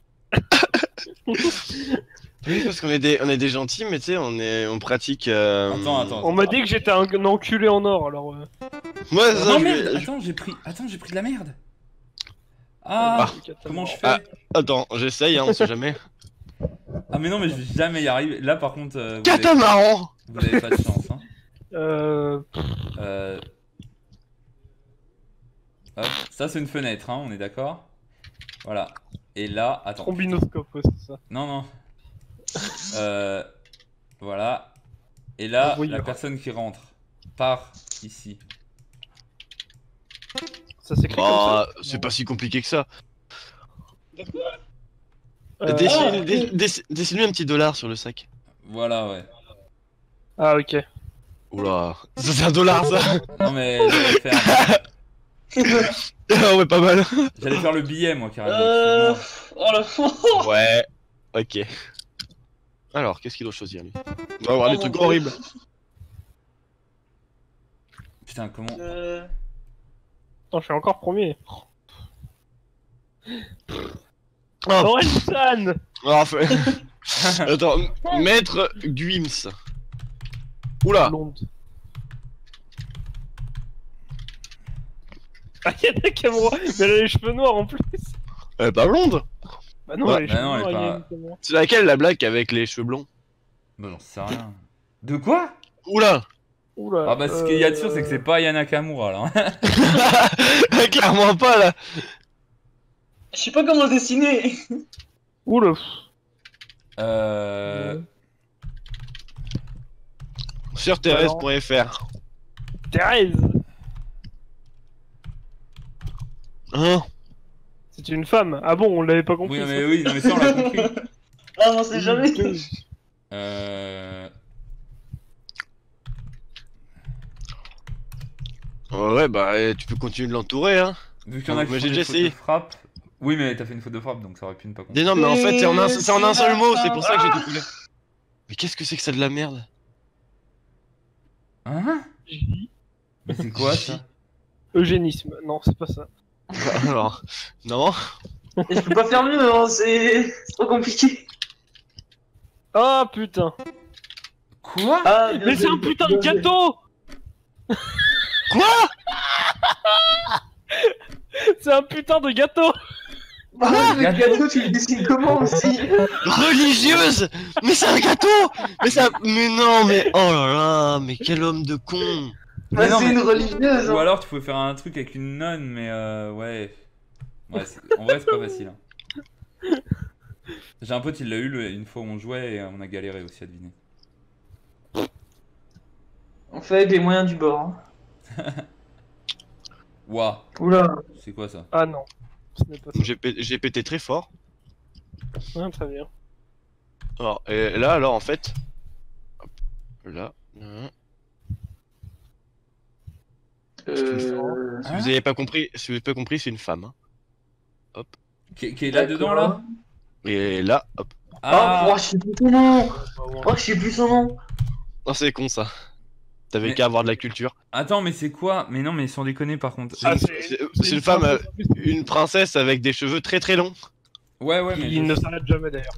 Speaker 3: Oui, parce qu'on est des gentils, mais tu sais, on pratique.
Speaker 1: Attends.
Speaker 2: On m'a dit que j'étais un enculé en or, alors...
Speaker 3: Ouais, c'est ça,
Speaker 1: Non
Speaker 3: je
Speaker 1: merde,
Speaker 3: vais-
Speaker 1: attends, j'ai pris de la merde. Ah, comment je fais?
Speaker 3: Ah. Attends, j'essaye, hein, on sait jamais.
Speaker 1: Ah mais non, mais je vais jamais y arriver. Là par contre,
Speaker 3: Catamaran.
Speaker 1: vous avez pas de chance. Hein. Hop, ça c'est une fenêtre, hein, on est d'accord? Voilà. Et là, attends.
Speaker 2: Trombinoscope, ouais, c'est ça.
Speaker 1: Non. Voilà. Et là,
Speaker 2: Oui,
Speaker 1: la
Speaker 2: là.
Speaker 1: personne qui rentre part ici.
Speaker 2: Ça s'écrit comme
Speaker 3: Oh,
Speaker 2: ça.
Speaker 3: c'est pas si compliqué que ça.
Speaker 2: Euh,
Speaker 3: Dessine-lui un petit dollar sur le sac.
Speaker 1: Voilà, ouais.
Speaker 2: Ah, ok.
Speaker 3: Oula, ça c'est un dollar ça.
Speaker 1: Non mais
Speaker 3: Ah ouais, pas mal.
Speaker 1: j'allais faire le billet moi carrément.
Speaker 4: Oh la fois.
Speaker 3: Ouais, ok. Alors, qu'est-ce qu'il doit choisir lui? On va avoir des trucs horribles.
Speaker 1: Putain, comment...
Speaker 2: Attends, je suis encore premier.
Speaker 3: Oh,
Speaker 2: Orelsan.
Speaker 3: ah, attends, maître Guims. Oula.
Speaker 2: Blonde. Ah, y'a Nakamura. Mais elle a les cheveux noirs en plus.
Speaker 3: Elle est pas blonde.
Speaker 2: Bah non,
Speaker 3: Ouais.
Speaker 2: elle a les
Speaker 1: Bah
Speaker 2: cheveux
Speaker 1: non, elle est
Speaker 2: noirs,
Speaker 1: pas-
Speaker 2: il y a Nakamura.
Speaker 3: C'est laquelle la blague avec les cheveux blonds?
Speaker 1: Bah j'en sais rien. De quoi?
Speaker 3: Oula.
Speaker 2: Oula.
Speaker 1: Ah bah ce qu'il y a de sûr c'est que c'est pas Yana Nakamura là.
Speaker 3: Clairement pas là.
Speaker 4: Je sais pas comment le dessiner.
Speaker 2: Oula.
Speaker 3: Sur Thérèse.fr.
Speaker 2: Thérèse.
Speaker 3: Hein?
Speaker 2: C'est une femme. Ah bon, on l'avait pas compris.
Speaker 1: Oui,
Speaker 2: ça.
Speaker 1: non mais ça on l'a compris.
Speaker 4: Ah non, c'est jamais.
Speaker 3: Ouais, bah tu peux continuer de l'entourer, hein.
Speaker 1: Vu qu'il y en a qui
Speaker 3: Mais
Speaker 1: font
Speaker 3: j'ai
Speaker 1: des
Speaker 3: déjà
Speaker 1: fautes
Speaker 3: essayé.
Speaker 1: de frappe. Oui mais t'as fait une faute de frappe donc ça aurait pu ne pas compter.
Speaker 3: Mais non, mais en fait, c'est en un seul mot, c'est pour ça que j'ai
Speaker 4: Ah.
Speaker 3: tout coulé. Mais qu'est-ce que c'est que ça de la merde?
Speaker 1: Hein? Mais c'est quoi ça?
Speaker 2: Eugénisme. Non, c'est pas ça.
Speaker 3: Alors, non.
Speaker 4: Je peux pas faire mieux, hein, c'est trop compliqué.
Speaker 2: Ah putain.
Speaker 1: Quoi?
Speaker 4: Ah,
Speaker 2: Mais c'est un putain de gâteau.
Speaker 3: Quoi?
Speaker 2: C'est un putain de gâteau.
Speaker 4: Ah, le gâteau, tu le dessines comment aussi?
Speaker 3: Religieuse? Mais c'est un gâteau! Mais ça. Mais non, mais. Oh là là, mais quel homme de con!
Speaker 1: Mais non,
Speaker 4: c'est
Speaker 1: mais-
Speaker 4: une religieuse.
Speaker 1: Ou
Speaker 4: Hein.
Speaker 1: alors tu pouvais faire un truc avec une nonne mais ouais. Ouais, en vrai c'est pas facile. Hein. J'ai un pote il l'a eu une fois où on jouait et on a galéré aussi à deviner.
Speaker 4: On fait avec les moyens du bord. Hein.
Speaker 1: Ouah,
Speaker 4: Oula.
Speaker 1: c'est quoi ça?
Speaker 2: Ah non. Ce n'est pas ça.
Speaker 3: J'ai pété très fort.
Speaker 2: Ah, très bien.
Speaker 3: Alors, et là, alors en fait. Hop, là.
Speaker 4: Euh...
Speaker 3: Si vous avez pas compris, c'est une femme. Hein.
Speaker 1: Qui est là dedans là?
Speaker 3: Et là, hop.
Speaker 4: Ah, oh, je sais plus son nom. Oh, je sais plus son nom.
Speaker 3: Oh, c'est con ça. T'avais
Speaker 1: Mais-
Speaker 3: qu'à avoir de la culture.
Speaker 1: Attends mais c'est quoi? Mais non mais sans déconner par contre.
Speaker 2: Ah,
Speaker 3: C'est une femme, une princesse avec des cheveux très très longs.
Speaker 1: Ouais mais...
Speaker 2: Il ne s'arrête jamais d'ailleurs.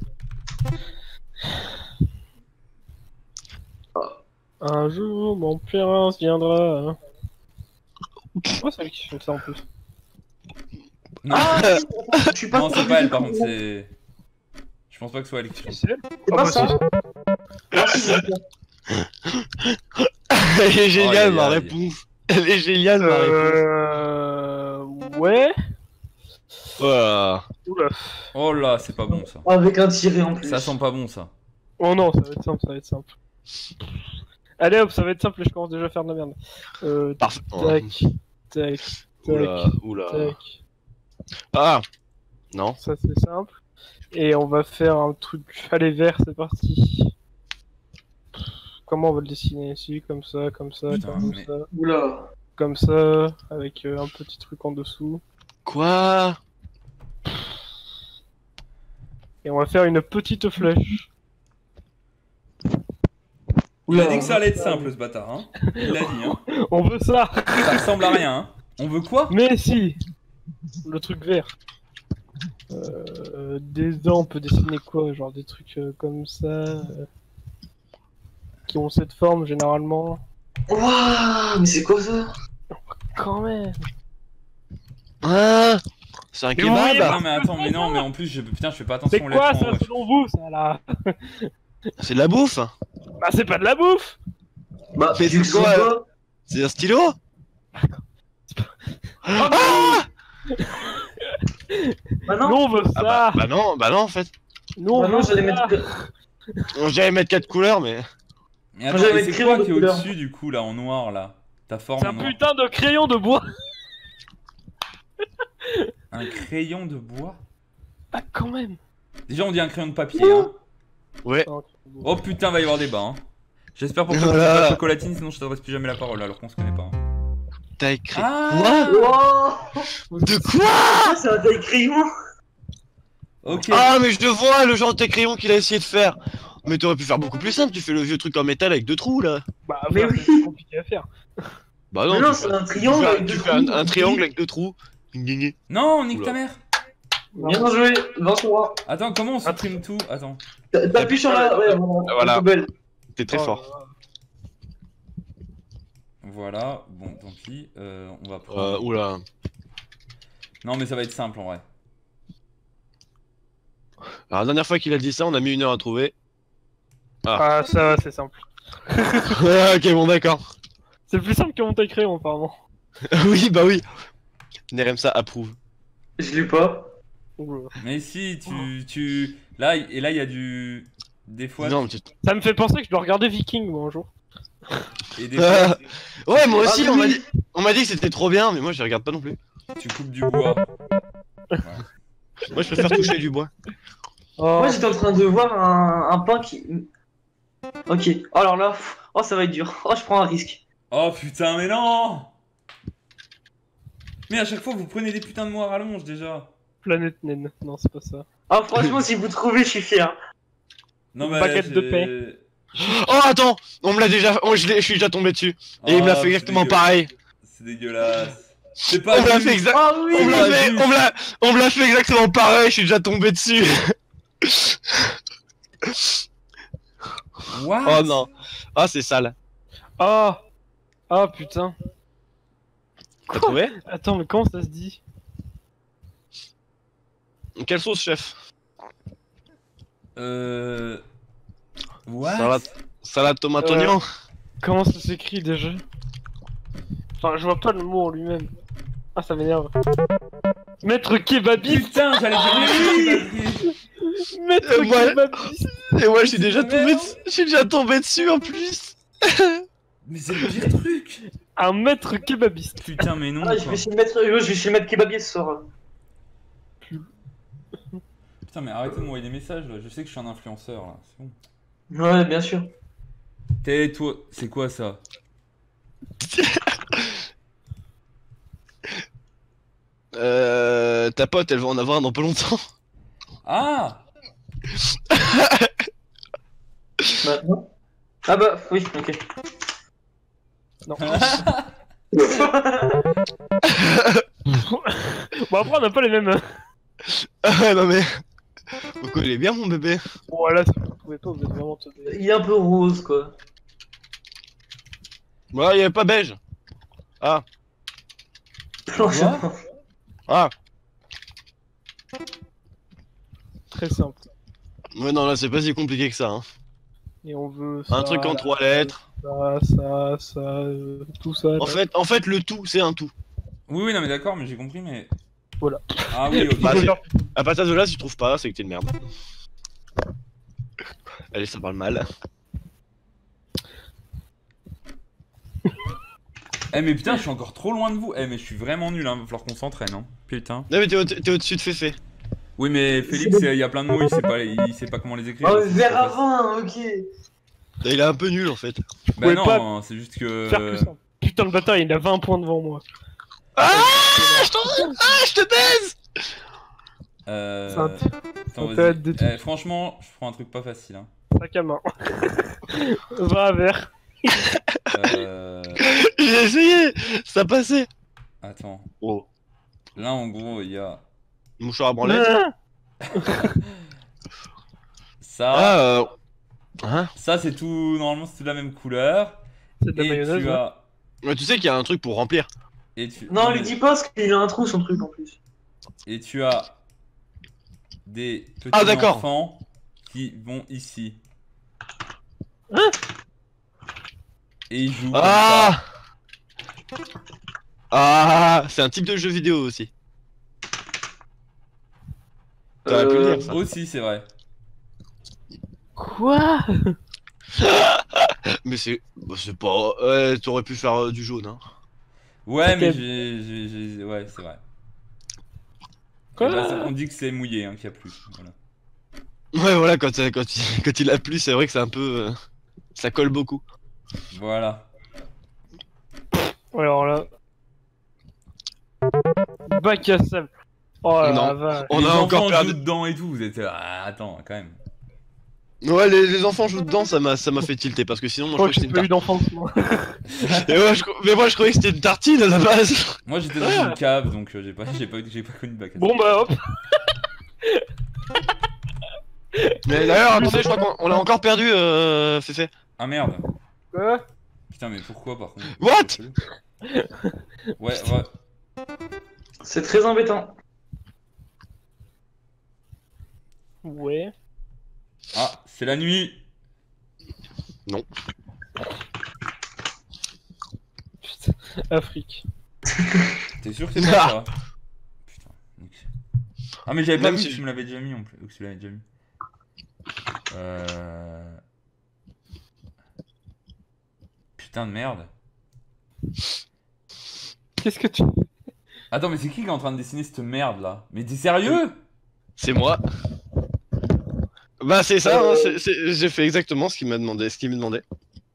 Speaker 2: Un jour, mon prince viendra. Pourquoi c'est elle qui fait ça en plus?
Speaker 1: Non,
Speaker 4: Ah, je suis pas
Speaker 1: non c'est pas elle par contre c'est... Je pense pas que ce soit elle qui fait.
Speaker 2: C'est elle?
Speaker 4: C'est
Speaker 2: Ah,
Speaker 4: pas
Speaker 2: bah,
Speaker 4: ça. Ah, si, c'est ça.
Speaker 3: Elle est géniale
Speaker 1: Aïe,
Speaker 3: ma
Speaker 1: aïe, aïe.
Speaker 3: réponse. Elle est géniale ma réponse.
Speaker 2: Ouais.
Speaker 3: Voilà.
Speaker 2: Oula.
Speaker 1: Oh là c'est pas bon ça.
Speaker 4: Avec un tiré en plus.
Speaker 1: Ça sent pas bon ça.
Speaker 2: Oh non, ça va être simple, ça va être simple. Allez hop, ça va être simple, je commence déjà à faire de la merde.
Speaker 3: Parfait.
Speaker 2: Tac, tac,
Speaker 3: Oula,
Speaker 2: tac,
Speaker 3: oula.
Speaker 2: tac.
Speaker 3: Ah non.
Speaker 2: Ça c'est simple. Et on va faire un truc. Allez, vert, c'est parti. Comment on va le dessiner ici? Comme ça, comme ça,
Speaker 1: Putain,
Speaker 2: comme
Speaker 1: mais-
Speaker 2: ça,
Speaker 4: Oula.
Speaker 2: comme ça, avec un petit truc en dessous.
Speaker 3: Quoi?
Speaker 2: Et on va faire une petite flèche.
Speaker 1: Il a dit que ça allait être simple ce bâtard hein. Il l'a dit hein.
Speaker 2: On veut ça.
Speaker 1: Ça ressemble à rien hein. On veut quoi?
Speaker 2: Mais si. Le truc vert. Dedans, on peut dessiner quoi? Genre des trucs comme ça. Qui ont cette forme généralement.
Speaker 4: Waouh, mais c'est quoi ça?
Speaker 2: Quand même.
Speaker 3: Ah, c'est un
Speaker 2: Mais vous voyez
Speaker 3: kebab.
Speaker 1: Non mais attends, mais non, mais en plus, putain, je fais pas attention
Speaker 2: C'est
Speaker 1: aux
Speaker 2: quoi
Speaker 1: lettres en
Speaker 2: ça
Speaker 1: haut, wesh.
Speaker 2: selon vous, ça là?
Speaker 3: C'est de la bouffe.
Speaker 2: Bah c'est pas de la bouffe.
Speaker 4: Bah,
Speaker 3: Mais
Speaker 4: tu le
Speaker 3: c'est
Speaker 4: sens
Speaker 3: quoi,
Speaker 4: pas?
Speaker 3: C'est un stylo.
Speaker 4: Bah non,
Speaker 2: Nous on veut ça.
Speaker 3: Bah non en fait.
Speaker 2: Nous on
Speaker 4: bah non,
Speaker 2: veut
Speaker 4: j'allais
Speaker 2: ça.
Speaker 4: mettre.
Speaker 3: J'allais mettre 4 couleurs, mais.
Speaker 1: Mais attends,
Speaker 4: J'avais
Speaker 1: et
Speaker 4: le
Speaker 1: c'est
Speaker 4: crayon
Speaker 1: quoi
Speaker 4: de
Speaker 1: qui est
Speaker 4: couleur.
Speaker 1: au-dessus du coup là en noir là? Ta forme
Speaker 2: C'est
Speaker 1: en
Speaker 2: un
Speaker 1: noir.
Speaker 2: putain de crayon de bois.
Speaker 1: Un crayon de bois?
Speaker 2: Ah quand même.
Speaker 1: Déjà on dit un crayon de papier hein.
Speaker 3: Ouais.
Speaker 1: Oh putain, va y avoir débat hein. J'espère pour toi que tu
Speaker 3: Voilà.
Speaker 1: pas chocolatine, sinon je t'adresse plus jamais la parole alors qu'on se connaît pas. Hein.
Speaker 3: T'as écrit
Speaker 1: Ah
Speaker 4: Wow,
Speaker 3: De quoi?
Speaker 4: ah, c'est un taille crayon.
Speaker 1: Ok.
Speaker 3: Ah, mais je te vois le genre de crayon qu'il a essayé de faire. Mais t'aurais pu faire beaucoup plus simple, tu fais le vieux truc en métal avec 2 trous là.
Speaker 2: Bah
Speaker 4: Mais
Speaker 2: mais
Speaker 4: oui.
Speaker 2: c'est compliqué à faire.
Speaker 3: Bah
Speaker 4: Mais non,
Speaker 3: tu
Speaker 4: c'est
Speaker 3: fais-
Speaker 4: un triangle avec
Speaker 3: tu
Speaker 4: deux
Speaker 3: fais
Speaker 4: trous.
Speaker 3: un triangle avec 2 trous. Gna-gna.
Speaker 1: Non, nique
Speaker 3: Oula.
Speaker 1: ta mère.
Speaker 4: Bien joué, 23.
Speaker 1: Attends, comment on supprime tout? Attends.
Speaker 4: T'appuies sur la. Ouais,
Speaker 3: Voilà.
Speaker 4: la poubelle.
Speaker 3: T'es très
Speaker 2: Oh
Speaker 3: fort.
Speaker 2: là là.
Speaker 1: Voilà, bon, tant pis. On va prendre.
Speaker 3: Oula.
Speaker 1: Non, mais ça va être simple en vrai.
Speaker 3: Alors la dernière fois qu'il a dit ça, on a mis 1 heure à trouver.
Speaker 2: Ah ça va, c'est simple.
Speaker 3: Ok, bon d'accord.
Speaker 2: C'est plus simple que mon taille crayon apparemment.
Speaker 3: Oui, bah oui. Nerem ça approuve.
Speaker 4: Je l'ai pas.
Speaker 2: Oula.
Speaker 1: Mais si, Là, et là, il y a du. Des fois.
Speaker 3: Non, mais tu-
Speaker 2: Ça me fait penser que je dois regarder Viking moi un jour.
Speaker 1: Et des fois,
Speaker 3: Ouais, moi aussi,
Speaker 4: Ah,
Speaker 3: on m'a
Speaker 4: oui.
Speaker 3: dit, que c'était trop bien, mais moi je regarde pas non plus.
Speaker 1: tu coupes du bois.
Speaker 3: Moi je préfère toucher du bois.
Speaker 2: Oh.
Speaker 4: Moi j'étais en train de voir un pain qui. Ok, alors là, oh ça va être dur. Oh, je prends un risque.
Speaker 1: Oh putain, mais non! Mais à chaque fois, vous prenez des putains de mots à rallonge déjà.
Speaker 2: Planète naine. Non c'est pas ça.
Speaker 4: Ah, franchement, si vous trouvez, je suis fier.
Speaker 1: Non,
Speaker 2: Une
Speaker 1: mais.
Speaker 2: baguette de
Speaker 1: j'ai-
Speaker 2: paix.
Speaker 3: Oh attends, on me l'a déjà, je suis déjà tombé dessus. Et il me l'a
Speaker 1: Oh,
Speaker 3: fait exactement
Speaker 1: c'est
Speaker 3: pareil.
Speaker 1: C'est dégueulasse. C'est pas
Speaker 3: On me l'a
Speaker 1: juste.
Speaker 3: fait exact.
Speaker 4: Ah oui,
Speaker 3: On me l'a
Speaker 1: pas
Speaker 3: fait,
Speaker 1: juste.
Speaker 3: on me l'a fait exactement pareil. Je suis déjà tombé dessus.
Speaker 1: What?
Speaker 3: Oh non. Ah c'est sale.
Speaker 2: Ah. Ah putain.
Speaker 3: T'as trouvé?
Speaker 2: Attends mais comment ça se dit?
Speaker 3: Quelle sauce, chef?
Speaker 1: What?
Speaker 3: Salade tomate
Speaker 2: Euh,
Speaker 3: oignon.
Speaker 2: Comment ça s'écrit déjà? Enfin je vois pas le mot en lui-même. Ah ça m'énerve. Maître kebabiste.
Speaker 1: Putain, j'allais dire merci.
Speaker 2: Maître
Speaker 3: moi-
Speaker 2: kebabiste.
Speaker 3: Et moi je suis déjà
Speaker 1: Merde.
Speaker 3: tombé, je suis déjà tombé dessus en plus.
Speaker 1: Mais c'est le pire truc.
Speaker 2: Un maître kebabiste.
Speaker 1: Putain, mais non.
Speaker 4: Ah, je
Speaker 1: quoi.
Speaker 4: vais chez le maître, je vais chez le maître kebabier ce soir.
Speaker 1: Putain, mais arrêtez de m'envoyer des messages là. Je sais que je suis un influenceur là. C'est bon.
Speaker 4: Ouais, bien sûr.
Speaker 1: Tais-toi. C'est quoi ça?
Speaker 3: Ta pote, elle va en avoir un dans pas longtemps.
Speaker 1: Ah!
Speaker 4: Maintenant. Ah bah, oui, ok.
Speaker 2: Non. Bon après on n'a pas les mêmes.
Speaker 3: Ah non mais. Pourquoi il est bien mon bébé?
Speaker 2: Voilà, si vous pouvez pas, vous êtes vraiment teubés.
Speaker 4: Il est un peu rose, quoi.
Speaker 3: Ouais, il est pas beige.
Speaker 4: Non,
Speaker 1: Quoi
Speaker 3: Ah.
Speaker 2: Très simple.
Speaker 3: Ouais non là c'est pas si compliqué que ça. Hein.
Speaker 2: Et on veut ça,
Speaker 3: Un truc en
Speaker 2: là,
Speaker 3: 3 lettres.
Speaker 2: ça, tout ça. là.
Speaker 3: En fait le tout c'est un tout.
Speaker 1: Oui, oui, non, mais d'accord, mais j'ai compris, mais.
Speaker 2: Voilà.
Speaker 1: Ah oui, ok.
Speaker 3: Bah,
Speaker 2: Il faut
Speaker 3: c'est-
Speaker 2: faire-
Speaker 3: À partir de là si tu trouves pas c'est que t'es une merde. Allez ça parle mal.
Speaker 1: Eh, mais putain, je suis encore trop loin de vous. Eh, mais je suis vraiment nul, hein. Va falloir qu'on s'entraîne, hein. Putain.
Speaker 3: Non mais t'es au-dessus de Féfé.
Speaker 1: Oui, mais Félix, il y a plein de mots, il sait pas comment les écrire.
Speaker 4: Oh,
Speaker 1: c'est
Speaker 4: vers
Speaker 1: pas facile.
Speaker 4: avant, ok.
Speaker 3: Il est un peu nul en fait.
Speaker 1: Bah
Speaker 2: pouvez
Speaker 1: non, c'est juste que.
Speaker 2: Faire plus simple. Putain le bâtard il a 20 points devant moi.
Speaker 3: Ah je te baise.
Speaker 1: Euh.
Speaker 2: Ça-
Speaker 1: Attends,
Speaker 2: ça peut
Speaker 1: vas-y.
Speaker 2: être des trucs.
Speaker 1: Eh, franchement, je prends un truc pas facile, hein.
Speaker 2: Sac à main. Va à vert.
Speaker 1: Euh.
Speaker 3: J'ai essayé. Ça passait.
Speaker 1: Attends.
Speaker 3: Oh.
Speaker 1: Là, en gros, il y a
Speaker 3: Mouchoir à branlette.
Speaker 1: ça.
Speaker 3: Ah, hein?
Speaker 1: Ça, c'est tout. Normalement, c'est toute la même couleur.
Speaker 2: C'est de la
Speaker 1: Et
Speaker 2: mayonnaise.
Speaker 1: tu
Speaker 2: hein.
Speaker 1: as.
Speaker 3: Mais tu sais qu'il y a un truc pour remplir.
Speaker 1: Et tu...
Speaker 4: Non,
Speaker 1: mais-
Speaker 4: lui dis pas parce qu'il a un trou son truc en plus.
Speaker 1: Et tu as des petits
Speaker 3: Ah, d'accord.
Speaker 1: enfants qui vont ici. Et ils jouent comme ça.
Speaker 3: Ah! Ah! C'est un type de jeu vidéo aussi. T'aurais pu le dire ça.
Speaker 1: Aussi, c'est vrai.
Speaker 2: Quoi?
Speaker 3: Mais c'est. Bah, c'est pas. Ouais, t'aurais pu faire du jaune, hein.
Speaker 1: Ouais, mais
Speaker 2: Ok.
Speaker 1: Ouais, c'est vrai.
Speaker 2: Quoi?
Speaker 1: Et bah, on dit que c'est mouillé, hein, qu'il y a plus. Voilà.
Speaker 3: Ouais, voilà, quand il a plu, c'est vrai que c'est un peu. Ça colle beaucoup.
Speaker 1: Voilà.
Speaker 2: Alors là. Bac à sable. Oh la
Speaker 3: Non.
Speaker 2: vache.
Speaker 3: On
Speaker 1: Les
Speaker 3: a
Speaker 1: enfants
Speaker 3: encore perdu.
Speaker 1: jouent dedans et tout. Vous êtes. Ah, attends, quand même.
Speaker 3: Ouais, les enfants jouent dedans, ça m'a fait tilter parce que sinon, moi
Speaker 2: Je crois
Speaker 3: je
Speaker 2: que
Speaker 3: croyais
Speaker 2: j'ai
Speaker 3: que
Speaker 2: pas
Speaker 3: c'était
Speaker 2: eu
Speaker 3: une
Speaker 2: d'enfant.
Speaker 3: tartine. Mais moi je croyais que c'était une tartine à la base.
Speaker 1: Moi, j'étais dans une cave, donc j'ai pas connu de bac à
Speaker 2: Bon bah hop.
Speaker 3: Mais d'ailleurs, attendez, je crois qu'on l'a encore perdu, Féfé.
Speaker 1: Ah merde.
Speaker 2: Quoi?
Speaker 1: Putain, mais pourquoi par contre?
Speaker 3: What?
Speaker 1: Ouais, ouais.
Speaker 4: C'est très embêtant.
Speaker 2: Ouais.
Speaker 1: Ah, c'est la nuit.
Speaker 2: Putain. Afrique.
Speaker 1: T'es sûr que c'est pas ça? Putain. nique. Ah, mais j'avais pas
Speaker 3: Même
Speaker 1: vu
Speaker 3: si
Speaker 1: que
Speaker 3: je-
Speaker 1: tu me l'avais déjà mis en plus. Ou que tu l'avais déjà mis. Putain de merde.
Speaker 2: Qu'est-ce que tu.
Speaker 1: Attends, mais c'est qui est en train de dessiner cette merde là? Mais t'es sérieux?
Speaker 3: C'est moi. Bah, c'est ça, hein, j'ai fait exactement ce qu'il m'a demandé, ce qu'il me demandait.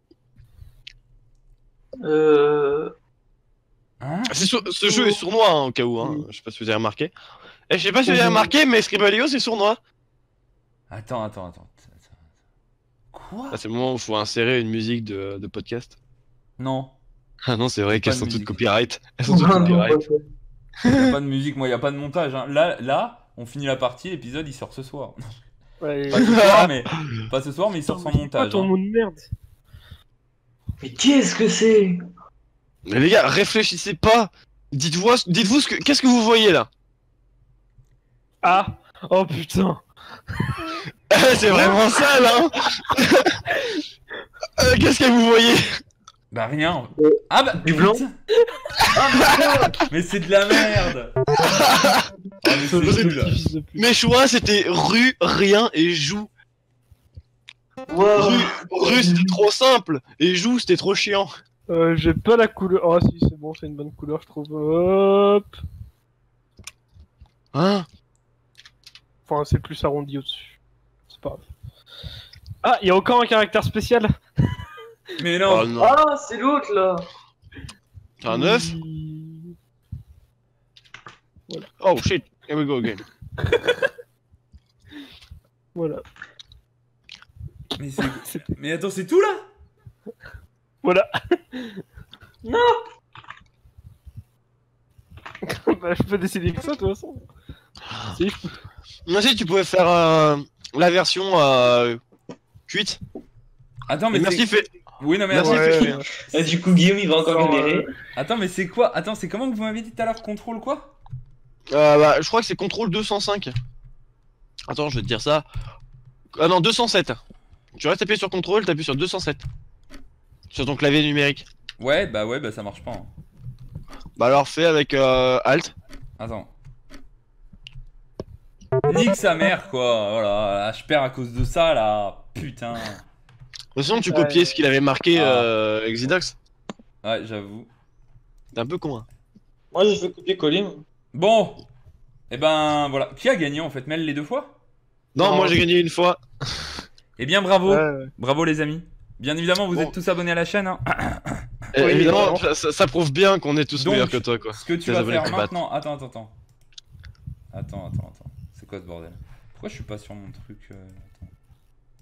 Speaker 4: Hein
Speaker 3: Ce jeu est sournois, hein, au cas où, hein. Je sais pas si vous avez remarqué. Et je sais pas si vous avez remarqué, mais Scribblio c'est sournois.
Speaker 1: Attends. Quoi?
Speaker 3: Là, c'est le moment où il faut insérer une musique de podcast.
Speaker 1: Non.
Speaker 3: Ah non, c'est vrai
Speaker 1: Pas
Speaker 3: qu'elles
Speaker 1: de
Speaker 3: sont toutes
Speaker 1: musique.
Speaker 3: copyright. Elles sont toutes
Speaker 4: Non,
Speaker 3: copyright.
Speaker 1: Y'a pas de musique, moi, y'a pas de montage. Hein. Là, on finit la partie, l'épisode il sort ce soir.
Speaker 2: Ouais.
Speaker 1: Pas ce soir, mais, pas ce soir, mais il sort sans
Speaker 2: Quoi
Speaker 1: montage.
Speaker 2: ton
Speaker 1: hein.
Speaker 2: mot de merde?
Speaker 4: Mais qu'est-ce que c'est?
Speaker 3: Mais les gars, réfléchissez pas. Dites-vous qu'est-ce que vous voyez là?
Speaker 2: Ah! Oh putain!
Speaker 3: C'est vraiment ça là, hein. Qu'est-ce que vous voyez?
Speaker 1: Bah rien. Ah bah
Speaker 4: Du blanc.
Speaker 1: putain. Mais c'est de la merde. Ah mais c'est
Speaker 3: Vous êtes
Speaker 1: nul.
Speaker 2: Fils de pute.
Speaker 3: Mes choix c'était rue, rien et joue.
Speaker 4: Wow.
Speaker 3: Rue c'était trop simple et joue c'était trop chiant.
Speaker 2: J'ai pas la couleur. Oh si, c'est bon, c'est une bonne couleur, je trouve. Hop!
Speaker 3: Hein?
Speaker 2: Enfin, c'est plus arrondi au-dessus. C'est pas grave. Ah, y'a encore un caractère spécial?
Speaker 1: Mais
Speaker 3: Oh
Speaker 1: non.
Speaker 3: non.
Speaker 4: Ah, c'est l'autre là.
Speaker 3: Un 9? Oh shit, here we go again.
Speaker 2: Voilà.
Speaker 1: Mais, mais attends, c'est tout là?
Speaker 2: Voilà.
Speaker 4: Non.
Speaker 2: Bah, je peux décider que ça, de toute façon. Si, je peux.
Speaker 3: Moi si tu pouvais faire la version cuite.
Speaker 1: Attends, mais
Speaker 3: Et merci
Speaker 1: c'est...
Speaker 3: fait.
Speaker 1: Oui, non mais
Speaker 3: Merci,
Speaker 1: attends.
Speaker 2: Ouais,
Speaker 4: Et du coup, Guillaume il va encore
Speaker 2: Sans,
Speaker 4: galérer.
Speaker 1: Attends, mais c'est quoi? Attends, c'est comment que vous m'avez dit tout à l'heure? Contrôle quoi?
Speaker 3: Bah, je crois que c'est contrôle 205. Attends, je vais te dire ça. Ah non, 207. Tu restes appuyé sur contrôle, t'appuies sur 207. Sur ton clavier numérique.
Speaker 1: Ouais, bah ça marche pas. Hein.
Speaker 3: Bah alors fais avec Alt.
Speaker 1: Attends. Nique sa mère quoi, voilà, là, je perds à cause de ça là, putain.
Speaker 3: Sinon tu copiais ce qu'il avait marqué
Speaker 1: Ah.
Speaker 3: Exidox.
Speaker 1: Ouais, j'avoue.
Speaker 3: T'es un peu con, hein.
Speaker 4: Moi j'ai fait copier-coller.
Speaker 1: Bon, et ben voilà, qui a gagné en fait, Mel les deux fois?
Speaker 3: Non,
Speaker 2: Non.
Speaker 3: moi j'ai gagné une fois.
Speaker 1: Eh bien bravo,
Speaker 2: Ouais.
Speaker 1: bravo les amis. Bien évidemment, vous
Speaker 3: Bon.
Speaker 1: êtes tous abonnés à la chaîne. Hein.
Speaker 3: Et
Speaker 2: Oui,
Speaker 3: évidemment,
Speaker 2: évidemment.
Speaker 3: ça prouve bien qu'on est tous
Speaker 1: Donc,
Speaker 3: meilleurs que toi, quoi.
Speaker 1: Ce que tu
Speaker 3: Les
Speaker 1: vas
Speaker 3: abonnés
Speaker 1: faire
Speaker 3: te battent.
Speaker 1: maintenant, attends. C'est quoi ce bordel? Pourquoi je suis pas sur mon truc attends.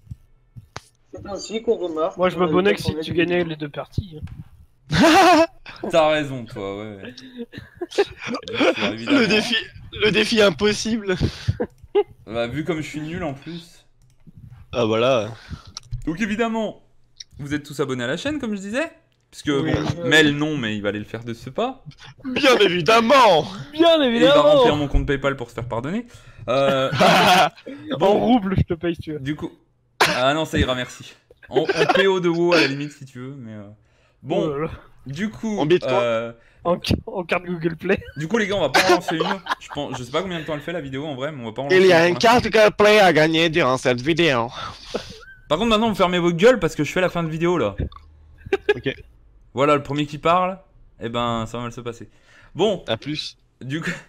Speaker 4: C'est ainsi qu'on remarque.
Speaker 2: Moi, je m'abonnais que si tu gagnais les deux parties.
Speaker 1: T'as raison, toi, ouais. Bien sûr, évidemment.
Speaker 3: Le défi impossible.
Speaker 1: Bah, vu comme je suis nul en plus.
Speaker 3: Ah voilà.
Speaker 1: Donc évidemment, vous êtes tous abonnés à la chaîne, comme je disais. Parce que,
Speaker 2: Oui.
Speaker 1: bon, Mel, non, mais il va aller le faire de ce pas.
Speaker 3: Bien évidemment.
Speaker 2: Bien
Speaker 1: Et il va
Speaker 2: évidemment.
Speaker 1: remplir mon compte PayPal pour se faire pardonner. Euh,
Speaker 2: En
Speaker 1: bon,
Speaker 2: rouble, je te paye si tu veux.
Speaker 1: du coup... Ah non, ça ira, merci. En PO de WoW à la limite, si tu veux, mais... Bon,
Speaker 2: Oh là là.
Speaker 1: du coup...
Speaker 3: En Bitcoin.
Speaker 2: En carte Google Play.
Speaker 1: Du coup, les gars, on va pas en lancer une. Je sais pas combien de temps elle fait la vidéo en vrai, mais on va pas en lancer
Speaker 3: Il y a
Speaker 1: une
Speaker 3: une
Speaker 1: pour l'instant.
Speaker 3: carte Google Play à gagner durant cette vidéo.
Speaker 1: Par contre, maintenant, vous fermez vos gueules parce que je fais la fin de vidéo là.
Speaker 3: Ok.
Speaker 1: Voilà, le premier qui parle, eh ben, ça va mal se passer. Bon,
Speaker 3: À plus.
Speaker 1: du coup.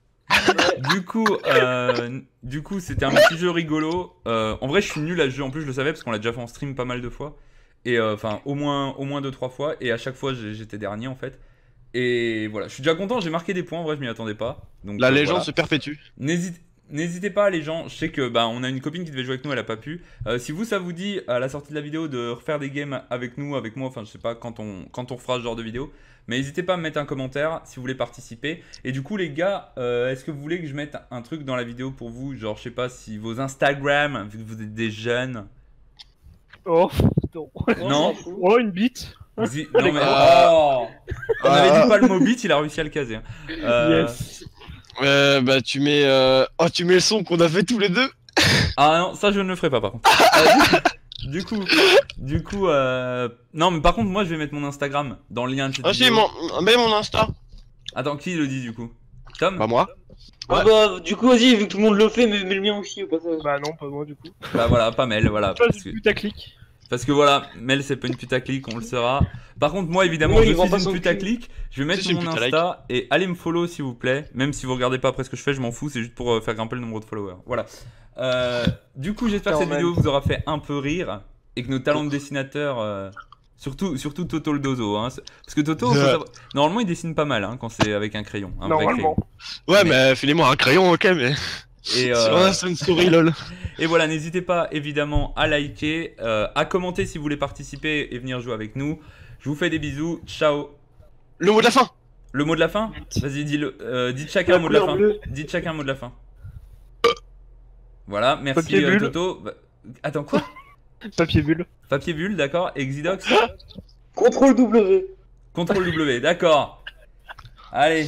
Speaker 1: Du coup, c'était un petit jeu rigolo. En vrai, je suis nul à ce jeu. En plus, je le savais parce qu'on l'a déjà fait en stream pas mal de fois. Et enfin, au moins 2-3 fois. Et à chaque fois, j'étais dernier en fait. Et voilà, je suis déjà content. J'ai marqué des points. En vrai, je m'y attendais pas. Donc,
Speaker 3: La légende
Speaker 1: voilà.
Speaker 3: se perpétue.
Speaker 1: N'hésitez pas les gens, je sais que bah, on a une copine qui devait jouer avec nous, elle a pas pu. Si vous ça vous dit à la sortie de la vidéo de refaire des games avec nous, avec moi, enfin je sais pas quand on fera ce genre de vidéo. Mais n'hésitez pas à me mettre un commentaire si vous voulez participer. Et du coup les gars, est-ce que vous voulez que je mette un truc dans la vidéo pour vous? Genre je sais pas si vos Instagram, vu que vous êtes des jeunes.
Speaker 2: Oh, non.
Speaker 1: Non.
Speaker 2: Oh, une bite.
Speaker 1: Non mais oh on avait dit pas le mot beat, il a réussi à le caser. Hein.
Speaker 2: Yes.
Speaker 3: Bah tu mets tu mets le son qu'on a fait tous les deux.
Speaker 1: Ah non, ça je ne le ferai pas par contre. Du coup, non mais par contre moi je vais mettre mon Instagram dans le lien de cette
Speaker 3: Ah si,
Speaker 1: vidéo.
Speaker 3: mets mon Insta.
Speaker 1: Attends, qui le dit du coup? Tom?
Speaker 3: Bah moi.
Speaker 4: Ah bah, du coup, vas-y, vu que tout le monde le fait, mais le mien aussi au passage.
Speaker 2: Bah non, pas moi du coup.
Speaker 1: Bah voilà, pas Mel, voilà.
Speaker 2: Toi,
Speaker 1: Parce
Speaker 2: du
Speaker 1: que,
Speaker 2: putaclic.
Speaker 1: parce que voilà, Mel c'est pas une putaclic, on le saura. Par contre moi évidemment
Speaker 4: Oui,
Speaker 1: je
Speaker 4: il vend pas
Speaker 1: suis
Speaker 4: son
Speaker 1: une
Speaker 4: cul.
Speaker 1: putaclic. Je vais mettre
Speaker 3: Si, c'est une
Speaker 1: mon
Speaker 3: putaclic.
Speaker 1: Insta et allez me follow s'il vous plaît. Même si vous regardez pas après ce que je fais, je m'en fous, c'est juste pour faire grimper le nombre de followers. Voilà. Du coup j'espère que cette
Speaker 2: Quand même.
Speaker 1: vidéo vous aura fait un peu rire et que nos talents de dessinateur... Surtout Toto le dozo, hein. Parce que Toto, faut savoir- normalement il dessine pas mal hein, quand c'est avec un crayon. Un vrai
Speaker 2: Normalement.
Speaker 3: Ouais mais filez-moi un crayon, ok, mais
Speaker 1: Et,
Speaker 3: sur Instant Story lol.
Speaker 1: et voilà, n'hésitez pas évidemment à liker, à commenter si vous voulez participer et venir jouer avec nous. Je vous fais des bisous, ciao.
Speaker 3: Le mot de la fin.
Speaker 1: Le mot de la fin? Vas-y, dis-le. Dites chacun un mot de la fin. Dites chacun un mot de la fin. Voilà, merci
Speaker 2: Papier bulle.
Speaker 1: Toto. Bah, attends, quoi?
Speaker 2: Papier bulle.
Speaker 1: Papier bulle, d'accord. Exidox?
Speaker 4: Contrôle W.
Speaker 1: Contrôle W, d'accord. Allez.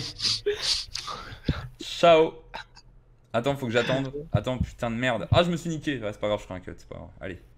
Speaker 1: Ciao. Attends, faut que j'attende. Attends, putain de merde. Ah, je me suis niqué. Ouais, c'est pas grave, je ferai un cut. C'est pas grave. Allez.